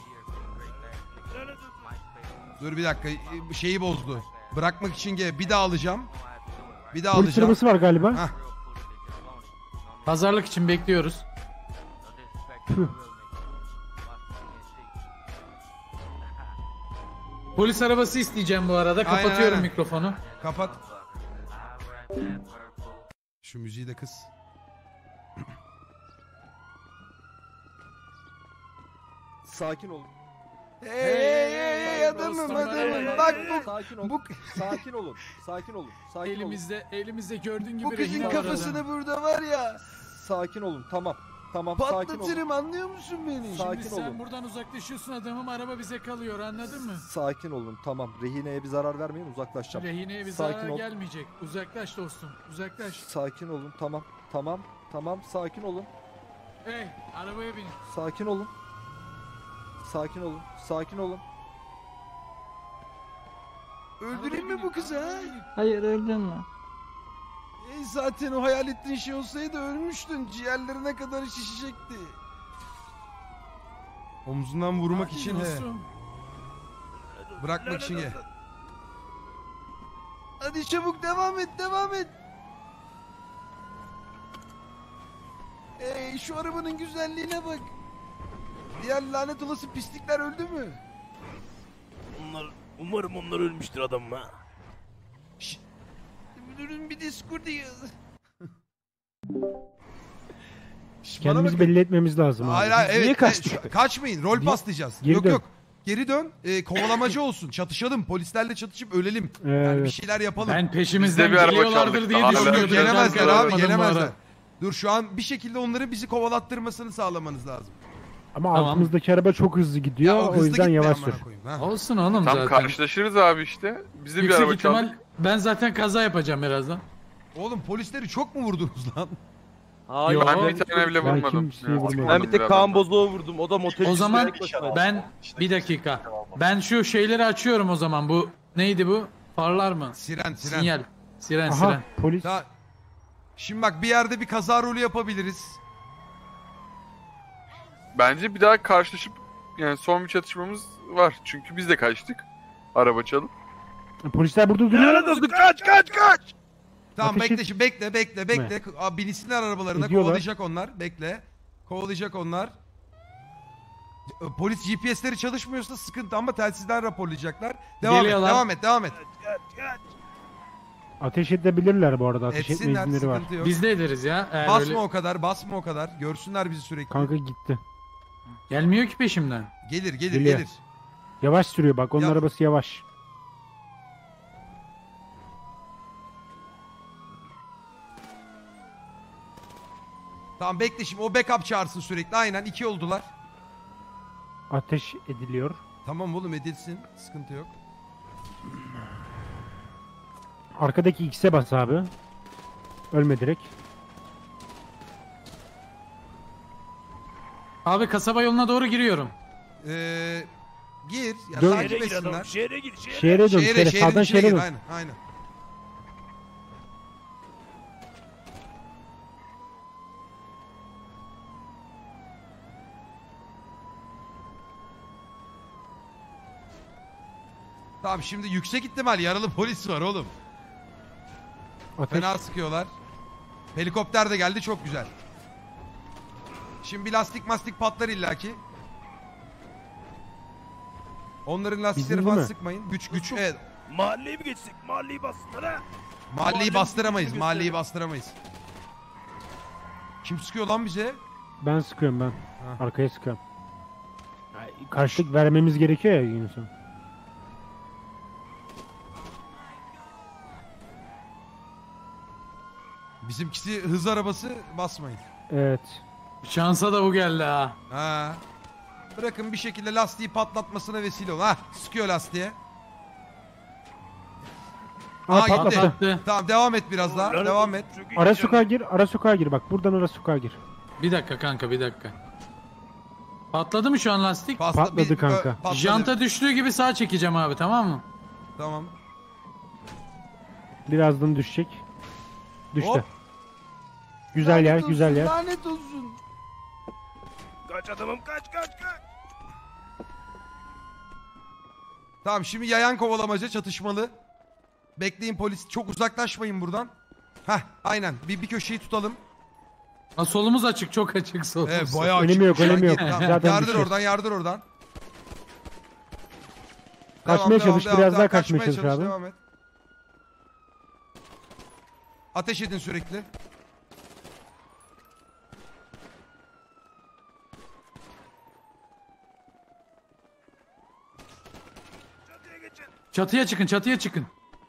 Dur bir dakika şeyi bozdu. Bırakmak için gel bir daha alacağım. Bir daha Polis alacağım. arabası var galiba. Hah. Pazarlık için bekliyoruz. Tüh. Polis arabası isteyeceğim bu arada. Aynen, Kapatıyorum aynen. mikrofonu. Kapat. Şu müziği de kıs. Sakin olun. Hey hey hey hey adamım adamım. Bak bu Sakin olun. bu Sakin olun. Sakin olun. Sakin olun. Elimizde elimizde gördüğün gibi bu kızın rehin var kafasını adam. burada var ya. Sakin olun. Tamam. Tamam sakin olun. Patlatırım anlıyor musun beni? Sakin Şimdi olun. sen buradan uzaklaşıyorsun adamım araba bize kalıyor anladın mı? Sakin olun. Tamam. Rehineye bir zarar vermeyin. Uzaklaşacağım. Rehineye bir Sakin zarar ol. gelmeyecek. Uzaklaş dostum uzaklaş. Sakin olun. Tamam. Tamam. Tamam. Sakin olun. Hey arabaya bin. Sakin olun. Sakin olun. Sakin olun. Öldüreyim mi bu kızı ha? Hayır öldürme. E zaten o hayal ettiğin şey olsaydı ölmüştün. Ciğerlerine kadar şişecekti. Omzundan vurmak Hadi için he. dostum. Bırakmak için he. Hadi çabuk devam et devam et. Ey şu arabanın güzelliğine bak. Diğer lanet olası pislikler öldü mü? Onlar, umarım onlar ölmüştür adam ha. Müdürün bir diskur diyor. Kendimizi belli etmemiz lazım abi. Hayır hayır evet. Niye evet, kaçtık? şu- kaçmayın rol Niye? paslayacağız. Geri yok dön. yok. geri dön. Ee, kovalamacı olsun. Çatışalım. Polislerle çatışıp ölelim. Yani bir Evet. şeyler yapalım. Ben peşimizden Biz de bir araba geliyorlardır çaldık. diye Hala- düşünüyordum. Gelemezler Şarkı abi yapmadım bu gelemezler. ara. Dur şu an bir şekilde onları bizi kovalattırmasını sağlamanız lazım. Ama Tamam. altımızdaki araba çok hızlı gidiyor. Ya o o, hızlı yüzden gitme yavaş amına sür. koyayım, ha. Olsun oğlum Tam zaten. karşılaşırız abi işte. Biz de bir Yüksek araba ihtimal çaldık. ben zaten kaza yapacağım birazdan. Oğlum polisleri çok mu vurdunuz lan? Hayır. Yo. Ben bir tane bile Ben vurmadım. kimseyi Ya, vurmadım. Ben bir tek birader. Kaan Bozok'a vurdum. O da motel O zaman tek başına. ben bir dakika. Ben şu şeyleri açıyorum o zaman. Bu neydi bu? Farlar mı? Siren siren. Sinyal. Siren Aha siren. polis. Ya, şimdi bak bir yerde bir kaza rolü yapabiliriz. Bence bir daha karşılaşıp yani son bir çatışmamız var. Çünkü biz de kaçtık. Araba çalıp. Polisler burada duruyor. Kaç kaç kaç. Tamam Ateş bekle et- şimdi bekle bekle bekle. Abi, binsinler arabalarına Ediyorlar. kovalayacak onlar. Bekle. Kovalayacak onlar. Polis G P S'leri çalışmıyorsa sıkıntı ama telsizden raporlayacaklar. Devam Geliyorlar. et devam et devam et. Ateş edebilirler bu arada. Ateş etme Etsinler izinleri var. sıkıntı yok. Biz de ederiz ya. Eğer Basma öyle- o kadar basma o kadar. Görsünler bizi sürekli. Kanka gitti. Gelmiyor ki peşimden. Gelir gelir Geliyor. gelir. Yavaş sürüyor bak. Onun Ya- arabası yavaş. Tamam bekle şimdi o backup çağırsın sürekli. Aynen iki oldular. Ateş ediliyor. Tamam oğlum edilsin. Sıkıntı yok. Arkadaki X'e bas abi. Ölme direkt. Abi kasaba yoluna doğru giriyorum. Ee, gir. Ya Dön. takip etsinler. Şehre gir şehre. Şehre dön. Şehre, Şehre, şehrin sağdan içine şehre gir. dön. Aynen aynen. Tamam şimdi yüksek ihtimal yaralı polis var oğlum. Ateş. Fena sıkıyorlar. Helikopter de geldi çok güzel. Şimdi bir lastik mastik patlar illaki. Onların lastikleri Bizim falan değil mi? sıkmayın. Güç güç evet. Mahalleyi mi geçtik? Mahalleyi bastır ha. Mahalleyi bastıramayız. Mahalleyi bastıramayız. Kim sıkıyor lan bize? Ben sıkıyorum ben. Ha. Arkaya sıkıyorum. Ay, Karşılık vermemiz gerekiyor ya Yunus'un. Bizimkisi hız arabası basmayın. Evet. Şansa da bu geldi ha. Ha. Bırakın bir şekilde lastiği patlatmasına vesile olun. Ha, sıkıyor lastiğe. Aa, Aa, patladı. gitti. Patlattı. Tamam devam et biraz daha. Devam et. Ara sokağa gir. Ara sokağa gir. Bak buradan ara sokağa gir. Bir dakika kanka bir dakika. Patladı mı şu an lastik? Pasla- Patladı bir- kanka. ö- patladı. Janta düştüğü gibi sağ çekeceğim abi tamam mı? Tamam. Birazdan düşecek. Düştü. Hop. Güzel yer, Lanet güzel olsun, yer. Lanet olsun. Kaç adamım kaç kaç kaç. Tamam şimdi yayan kovalamaca çatışmalı. Bekleyin polis. Çok uzaklaşmayın buradan. Heh aynen. Bir, bir köşeyi tutalım. Ha, solumuz açık çok açık solumuz. Evet bayağı Önemi açık. yok, Şu an önemi yok. git, tamam. Zaten Yardır düşer. oradan yardır oradan. Kaçmaya çalış, biraz daha kaçmaya çalış abi. Devam et. Ateş edin sürekli. Çatıya çıkın çatıya çıkın.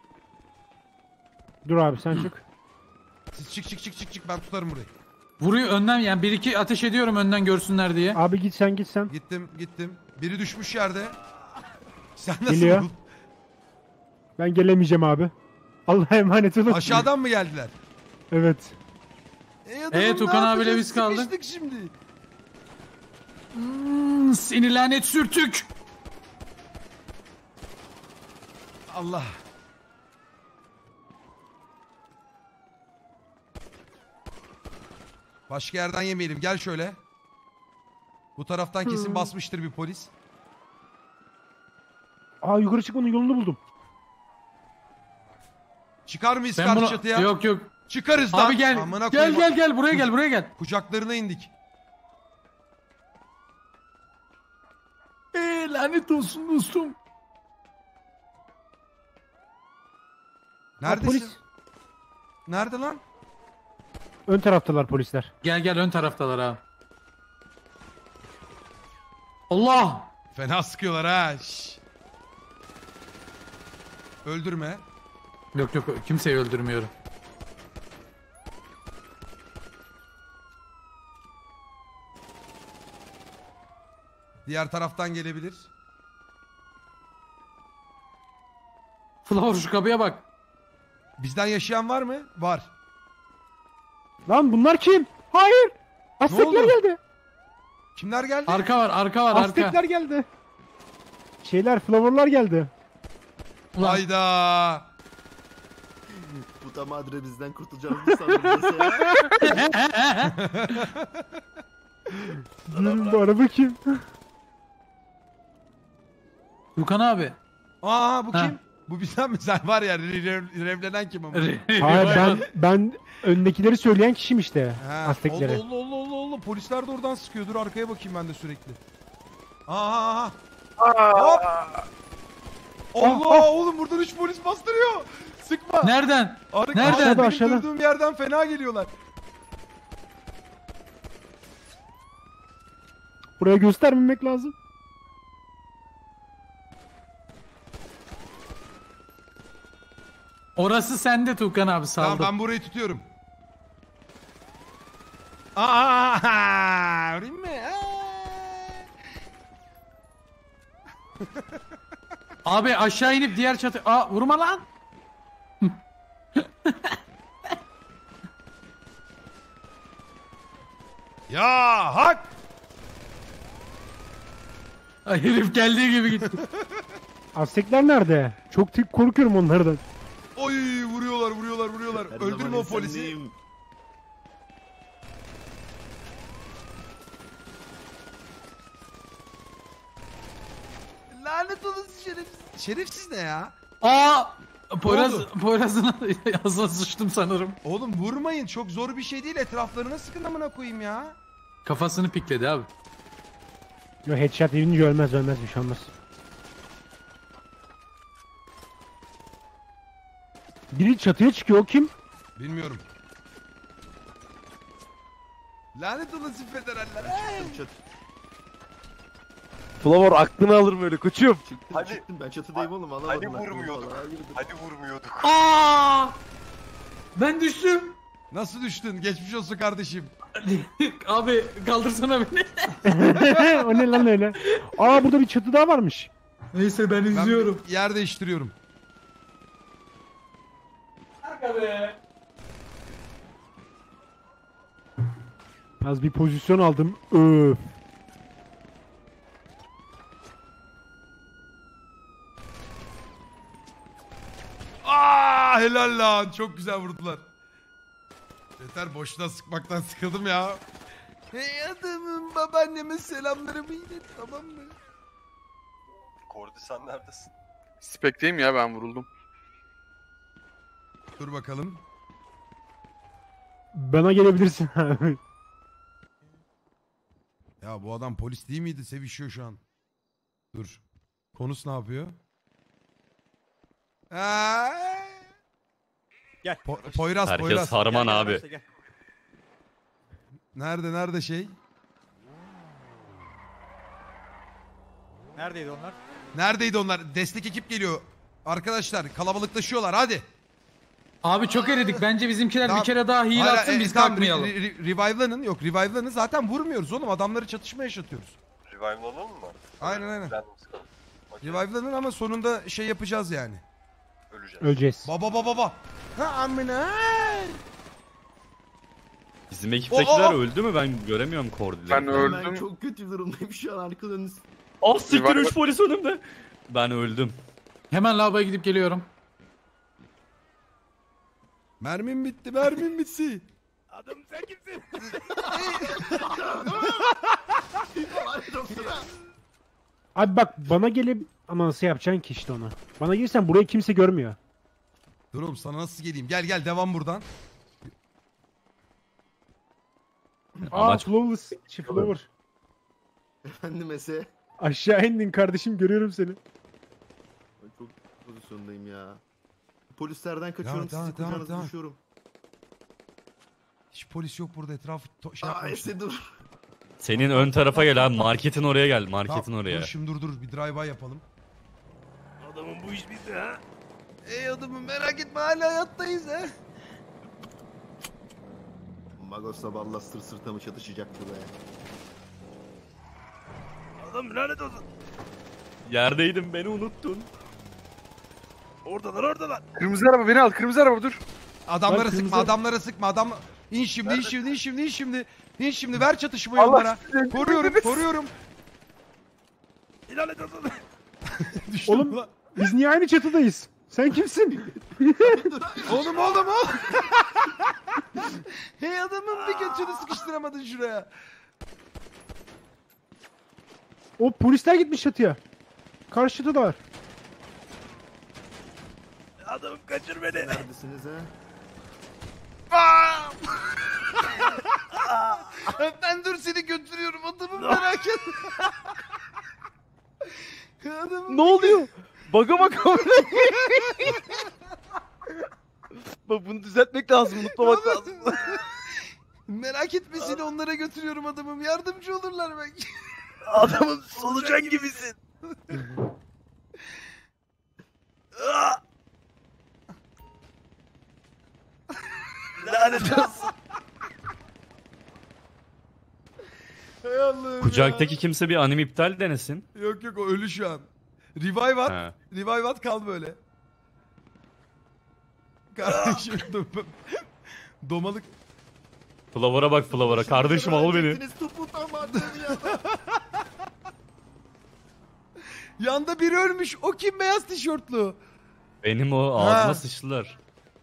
Dur abi sen çık. Siz çık çık çık çık çık ben tutarım burayı. Vuruyor önden yani bir iki ateş ediyorum önden görsünler diye. Abi git sen git sen. Gittim gittim. Biri düşmüş yerde. Sen nasıl Geliyor. buldun? Ben gelemeyeceğim abi. Allah'a emanet olun. Aşağıdan mı geldiler? Evet. E adamım, Evet, ne Okan abiyle yapacağız? biz kaldık. Sıkıştık şimdi. Hmm, seni lanet sürtük. Allah. Başka yerden yemeyelim. Gel şöyle. Bu taraftan kesin Hmm. basmıştır bir polis. Aa yukarı çıkmanın yolunu buldum. Çıkar mıyız Ben karşı bunu... çatıya? Yok yok. Çıkarız da. Abi gel. Amına Gel koyayım. gel gel buraya gel buraya gel. Kucaklarına indik. Eee lanet olsun dostum. Neredesin? polis. Nerede lan? Ön taraftalar polisler. Gel gel ön taraftalar abi. Allah! Fena sıkıyorlar ha. Şş. Öldürme. Yok yok kimseyi öldürmüyorum. Diğer taraftan gelebilir. Flower şu kapıya bak. Bizden yaşayan var mı? Var. Lan bunlar kim? Hayır. Aztekler oldu? geldi. Kimler geldi? Arka var arka var Aztekler arka. geldi. Şeyler, flowerlar geldi. Hayda. Puta madre bizden kurtulacağımızı sandım. Durun, bu araba kim? Yukan abi. Aa bu Ha. kim? Bu bizden mi? Sen var ya rev- revlenen kim ama? Hayır ben ben öndekileri söyleyen kişiyim işte. Ha, Aztekleri. Allah Allah Allah Allah Allah. Polisler de oradan sıkıyor. Dur arkaya bakayım ben de sürekli. Aa. Hop. Allah oğlum buradan üç polis bastırıyor. Sıkma. Nereden? Arka, Nereden? Benim Aşağıda, aşağıda. durduğum yerden fena geliyorlar. Buraya göstermemek lazım. Orası sende Tukan abi saldım. Tamam ben burayı tutuyorum. Aa, vurayım mı? Abi aşağı inip diğer çatı... Aa vurma lan. Ya hak. Ay, herif geldiği gibi gitti. Aztekler nerede? Çok tek korkuyorum onlardan. Oy vuruyorlar vuruyorlar vuruyorlar. Öldürme o polisi. Lanet olası şerefsiz. Şerefsiz ne ya? Aa! Poyraz, oldu? Poyraz'ın ağzına sıçtım sanırım. Oğlum vurmayın. Çok zor bir şey değil. Etraflarına sıkın amına koyayım ya. Kafasını pikledi abi. Yo, headshot yiyince ölmez ölmez bir şey olmaz. Biri çatıya çıkıyor, o kim? Bilmiyorum. Lanet olası federaller. Flower aklını alır böyle koçum. Çıktım Hadi. çıktım ben çatıdayım oğlum Hadi alamadım. vurmuyorduk. Hadi vurmuyorduk. Aa! Ben düştüm. Nasıl düştün? Geçmiş olsun kardeşim. Abi kaldırsana beni. O ne lan öyle? Aa, burada bir çatı daha varmış. Neyse ben Ben izliyorum. bir yer değiştiriyorum. Arka be. Az bir pozisyon aldım. Öf. Aa helal lan. Çok güzel vurdular. Yeter boşuna sıkmaktan sıkıldım ya. Hey adamım babaanneme selamlarımı ilet tamam mı? Kordi sen neredesin? Spek'teyim ya ben vuruldum. Dur bakalım. Bana gelebilirsin abi. Ya bu adam polis değil miydi? Sevişiyor şu an. Dur. Konus ne yapıyor? Aa! Gel. Po- Poyraz, Herkes Poyraz. Harman abi. Nerede, nerede şey? Neredeydi onlar? Neredeydi onlar? Destek ekip geliyor. Arkadaşlar kalabalıklaşıyorlar hadi. Abi çok eridik. Bence bizimkiler Tamam. bir kere daha heal Hayır, atsın e, biz tamam, kalkmayalım. re- re- Revive'lanın. Yok revive'lanın. Zaten vurmuyoruz oğlum. Adamları çatışma yaşatıyoruz. Revive'lanalım mı? Aynen aynen. Random sıkalım. Okey. Revive'lanın ama sonunda şey yapacağız yani. Öleceğiz. Öleceğiz. Baba baba baba. Ha amına. Bizim ekiptekiler Oo! öldü mü? Ben göremiyorum koordileri. Ben falan. öldüm. Ben çok kötü durumdayım şu an arkalarınız. Ah siktir üç polis önümde. Ben öldüm. Hemen lavaboya gidip geliyorum. Mermim bitti, mermim bitti. Adam sen kimsin? Abi bak, bana gelip ama nasıl yapacaksın ki işte onu? Bana gelirsen burayı kimse görmüyor. Dur oğlum sana nasıl geleyim? Gel gel devam buradan. Aa, Amaç- flawless. Çift flower. Efendim Ese. Aşağı indin kardeşim, görüyorum seni. Ben çok pozisyondayım ya. Polislerden kaçıyorum, Devam, sizi devam, kucağınıza devam. düşüyorum. Hiç polis yok burada etrafı to- şey Aa yapmamışlar. Ese dur. Senin ön tarafa gel abi. Marketin oraya gel. Marketin Tamam, oraya. Dur şimdi dur dur bir drive-by yapalım. Adamın bu iş bizde ha. Ey adamım merak etme hala hayattayız ha. Magos'la Balla sırt sırta mı çatışacaktı be? Adam lanet olsun. Yerdeydim, beni unuttun. Oradalar oradalar. Kırmızı araba beni al. Kırmızı araba dur. Adamlara Lan sıkma kırmızı- adamlara sıkma adam. İn şimdi in şimdi in şimdi in şimdi. İn şimdi ver çatışmayı Allah onlara. sizi- Koruyorum koruyorum. Lanet olsun. Düştüm Oğlum lan. biz niye aynı çatıdayız? Sen kimsin? Oğlum oğlum o. Hey adamın bir götünü sıkıştıramadın şuraya. O polisler gitmiş çatıya. Karşı çatıdalar. Adamım kaçır beni. Neredesiniz ha? Ben dur seni götürüyorum adamım merak etme. Adamım. Ne oluyor? Baga bak. Bak bunu düzeltmek lazım, unutmamak lazım. Merak etme seni onlara götürüyorum adamım yardımcı olurlar belki. Adamın solucan gibisin. Lanet olsun. Hay Allah'ım Kucaktaki ya. kimse bir anim iptal denesin. Yok yok o ölü şu an. Revive at. Ha. Revive at kal böyle. Kardeşim dom- domalık. Flower'a bak Flower'a. Kardeşim al beni. Gittiniz topuğundan vardı ya. Yanda biri ölmüş. O kim beyaz tişörtlü? Benim o ağzıma Ha. sıçtılar.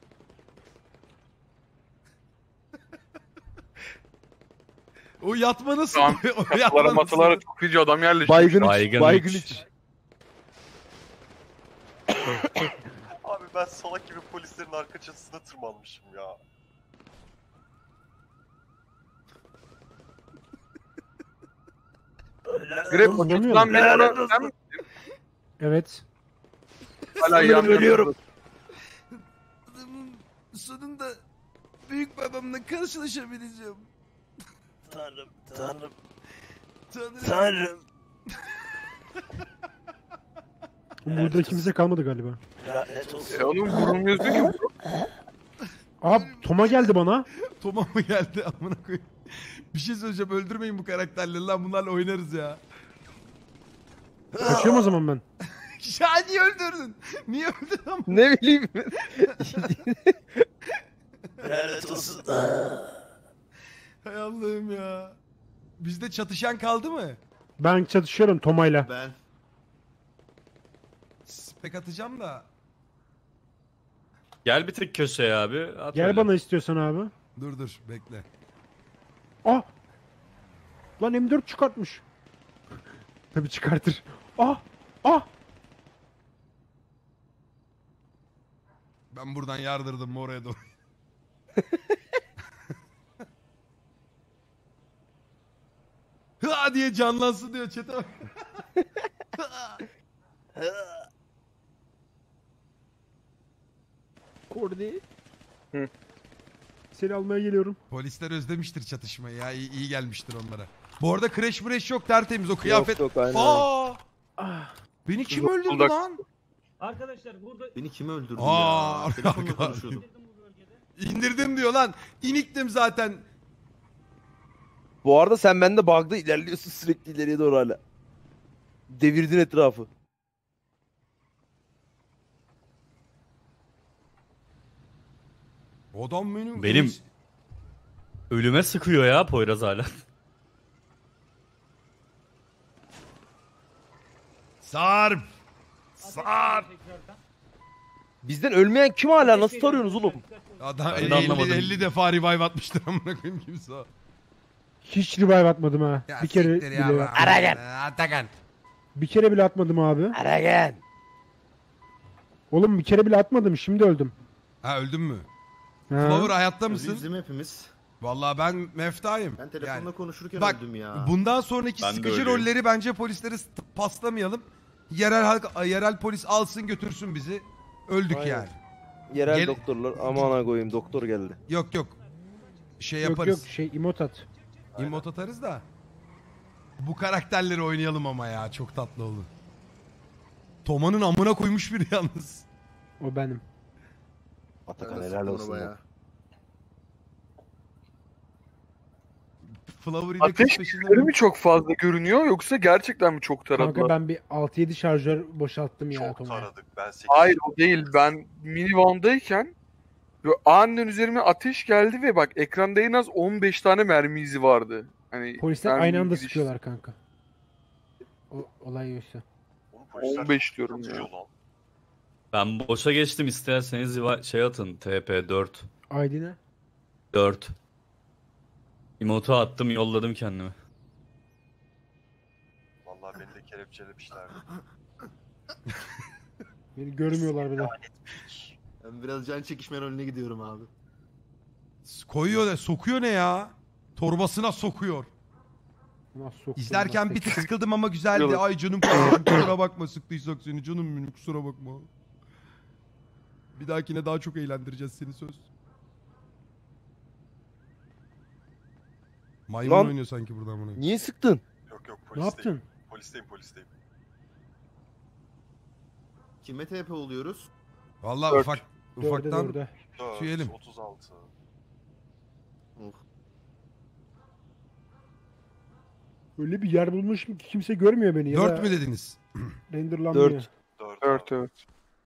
O yatma nasıl? Tamam. o Kapılara yatma masalara nasıl? çok feci adam yerleştirmiş. Baygın iç. Baygın Baygın iç. iç. Abi ben salak gibi polislerin arka çatısına tırmanmışım ya. Grep Oynamıyorum. lan beni ona sen mi? Evet. Hala Sanırım yanmıyor. ölüyorum. Adamın sonunda büyük babamla karşılaşabileceğim. Tanrım, tanrım, Tanrım. tanrım. Burada kimse kalmadı galiba. Lanet olsun. E onun burun gözü ki. Abi Toma geldi bana. Toma mı geldi amına koyayım. Bir şey söyleyeceğim öldürmeyin bu karakterleri lan bunlarla oynarız ya. Kaçıyorum o zaman ben. Ya niye öldürdün? Niye öldürdün ama? Ne bileyim. Lanet olsun. Hay Allah'ım ya. Bizde çatışan kaldı mı? Ben çatışıyorum Toma'yla. Ben. Spek atacağım da. Gel bir tık köşeye abi. At Gel öyle. bana istiyorsan abi. Dur dur bekle. Ah! Lan M dört çıkartmış. Tabii çıkartır. Ah! Ah! Ben buradan yardırdım mı oraya doğru. Ha diye canlansın diyor çete bak. Kordi. Hı. Seni almaya geliyorum. Polisler özlemiştir çatışmayı ya iyi, iyi gelmiştir onlara. Bu arada crash mresh yok tertemiz o kıyafet. Yok, yok, aynen. Aa! Ah. Beni kim Buldak- öldürdü buldak. lan? Arkadaşlar burada Beni kim öldürdü Aa, ya? Telefonla arkadaş. konuşuyordum. İndirdim diyor lan. İniktim zaten. Bu arada sen bende bug'da ilerliyorsun sürekli ileriye doğru hala. Devirdin etrafı. Adam benim. Benim ölüme sıkıyor ya Poyraz hala. Sarp. Sarp. Bizden ölmeyen kim hala? Nasıl tarıyorsunuz oğlum? Adam Ben de elli, anlamadım. elli defa revive atmıştır amına koyayım kimse o. hiç revive atmadım ha. Ya bir kere siktir ya bile. be. Aragan. Atakan. Bir kere bile atmadım abi. Aragen. Oğlum bir kere bile atmadım. Şimdi öldüm. Ha öldün mü? Ha. Flower hayatta mısın? Bizim hepimiz. Vallahi ben meftayım. Ben telefonla Yani, konuşurken bak, öldüm ya. bundan sonraki Ben de sıkıcı öyleyim. rolleri bence polislere st- paslamayalım. Yerel halk, yerel polis alsın götürsün bizi. Öldük Aynen. yani. Yerel Gel- doktorlar. Aman koyayım doktor geldi. Yok yok. Şey Yok yaparız. yok şey emot at. İmot atarız da. Bu karakterleri oynayalım ama ya. Çok tatlı oldu. Toma'nın amına koymuş biri yalnız. O benim. Atakan helal olsun. lan. Flower ile Ateş güçleri mi çok fazla görünüyor yoksa gerçekten mi çok taradılar? Kanka ben bir altı yedi şarjör boşalttım ya. Çok Toma'ya. taradık. Ben sekiz. Hayır o değil. Ben minivandayken böyle aniden üzerime ateş geldi ve bak ekranda en az on beş tane mermi izi vardı. Hani Polisler mermi aynı anda gidiş- sıkıyorlar kanka. O olay oysa. Oğlum polisler on beş diyorum atıyor ya. lan. Ben boşa geçtim, isterseniz ziva- şey atın. T P dört. I D ne? dört. Emote'u attım, yolladım kendimi. Vallahi beni de kelepçelemişlerdi. Beni görmüyorlar bile. Ben biraz can çekişme rolüne gidiyorum abi. Koyuyor ne? Sokuyor ne ya? Torbasına sokuyor. Nasıl soktum İzlerken ben? bir tık sıkıldım ama güzeldi. Yok. Ay canım kardeşim, kusura bakma sıktıysak seni canım benim, kusura bakma. Bir dahakine daha çok eğlendireceğiz seni, söz. Maymun Lan- oynuyor sanki burada amına. Niye sıktın? Yok yok Ne polisteyim. yaptın? Polisteyim polisteyim. Kime T P oluyoruz? Vallahi Dört. ufak Dörde ufaktan dörde. dört, Tüyelim. otuz altı. Öyle bir yer bulmuşum ki kimse görmüyor beni ya dört da mü dediniz? renderlanmıyor. Dört. dört. Evet evet.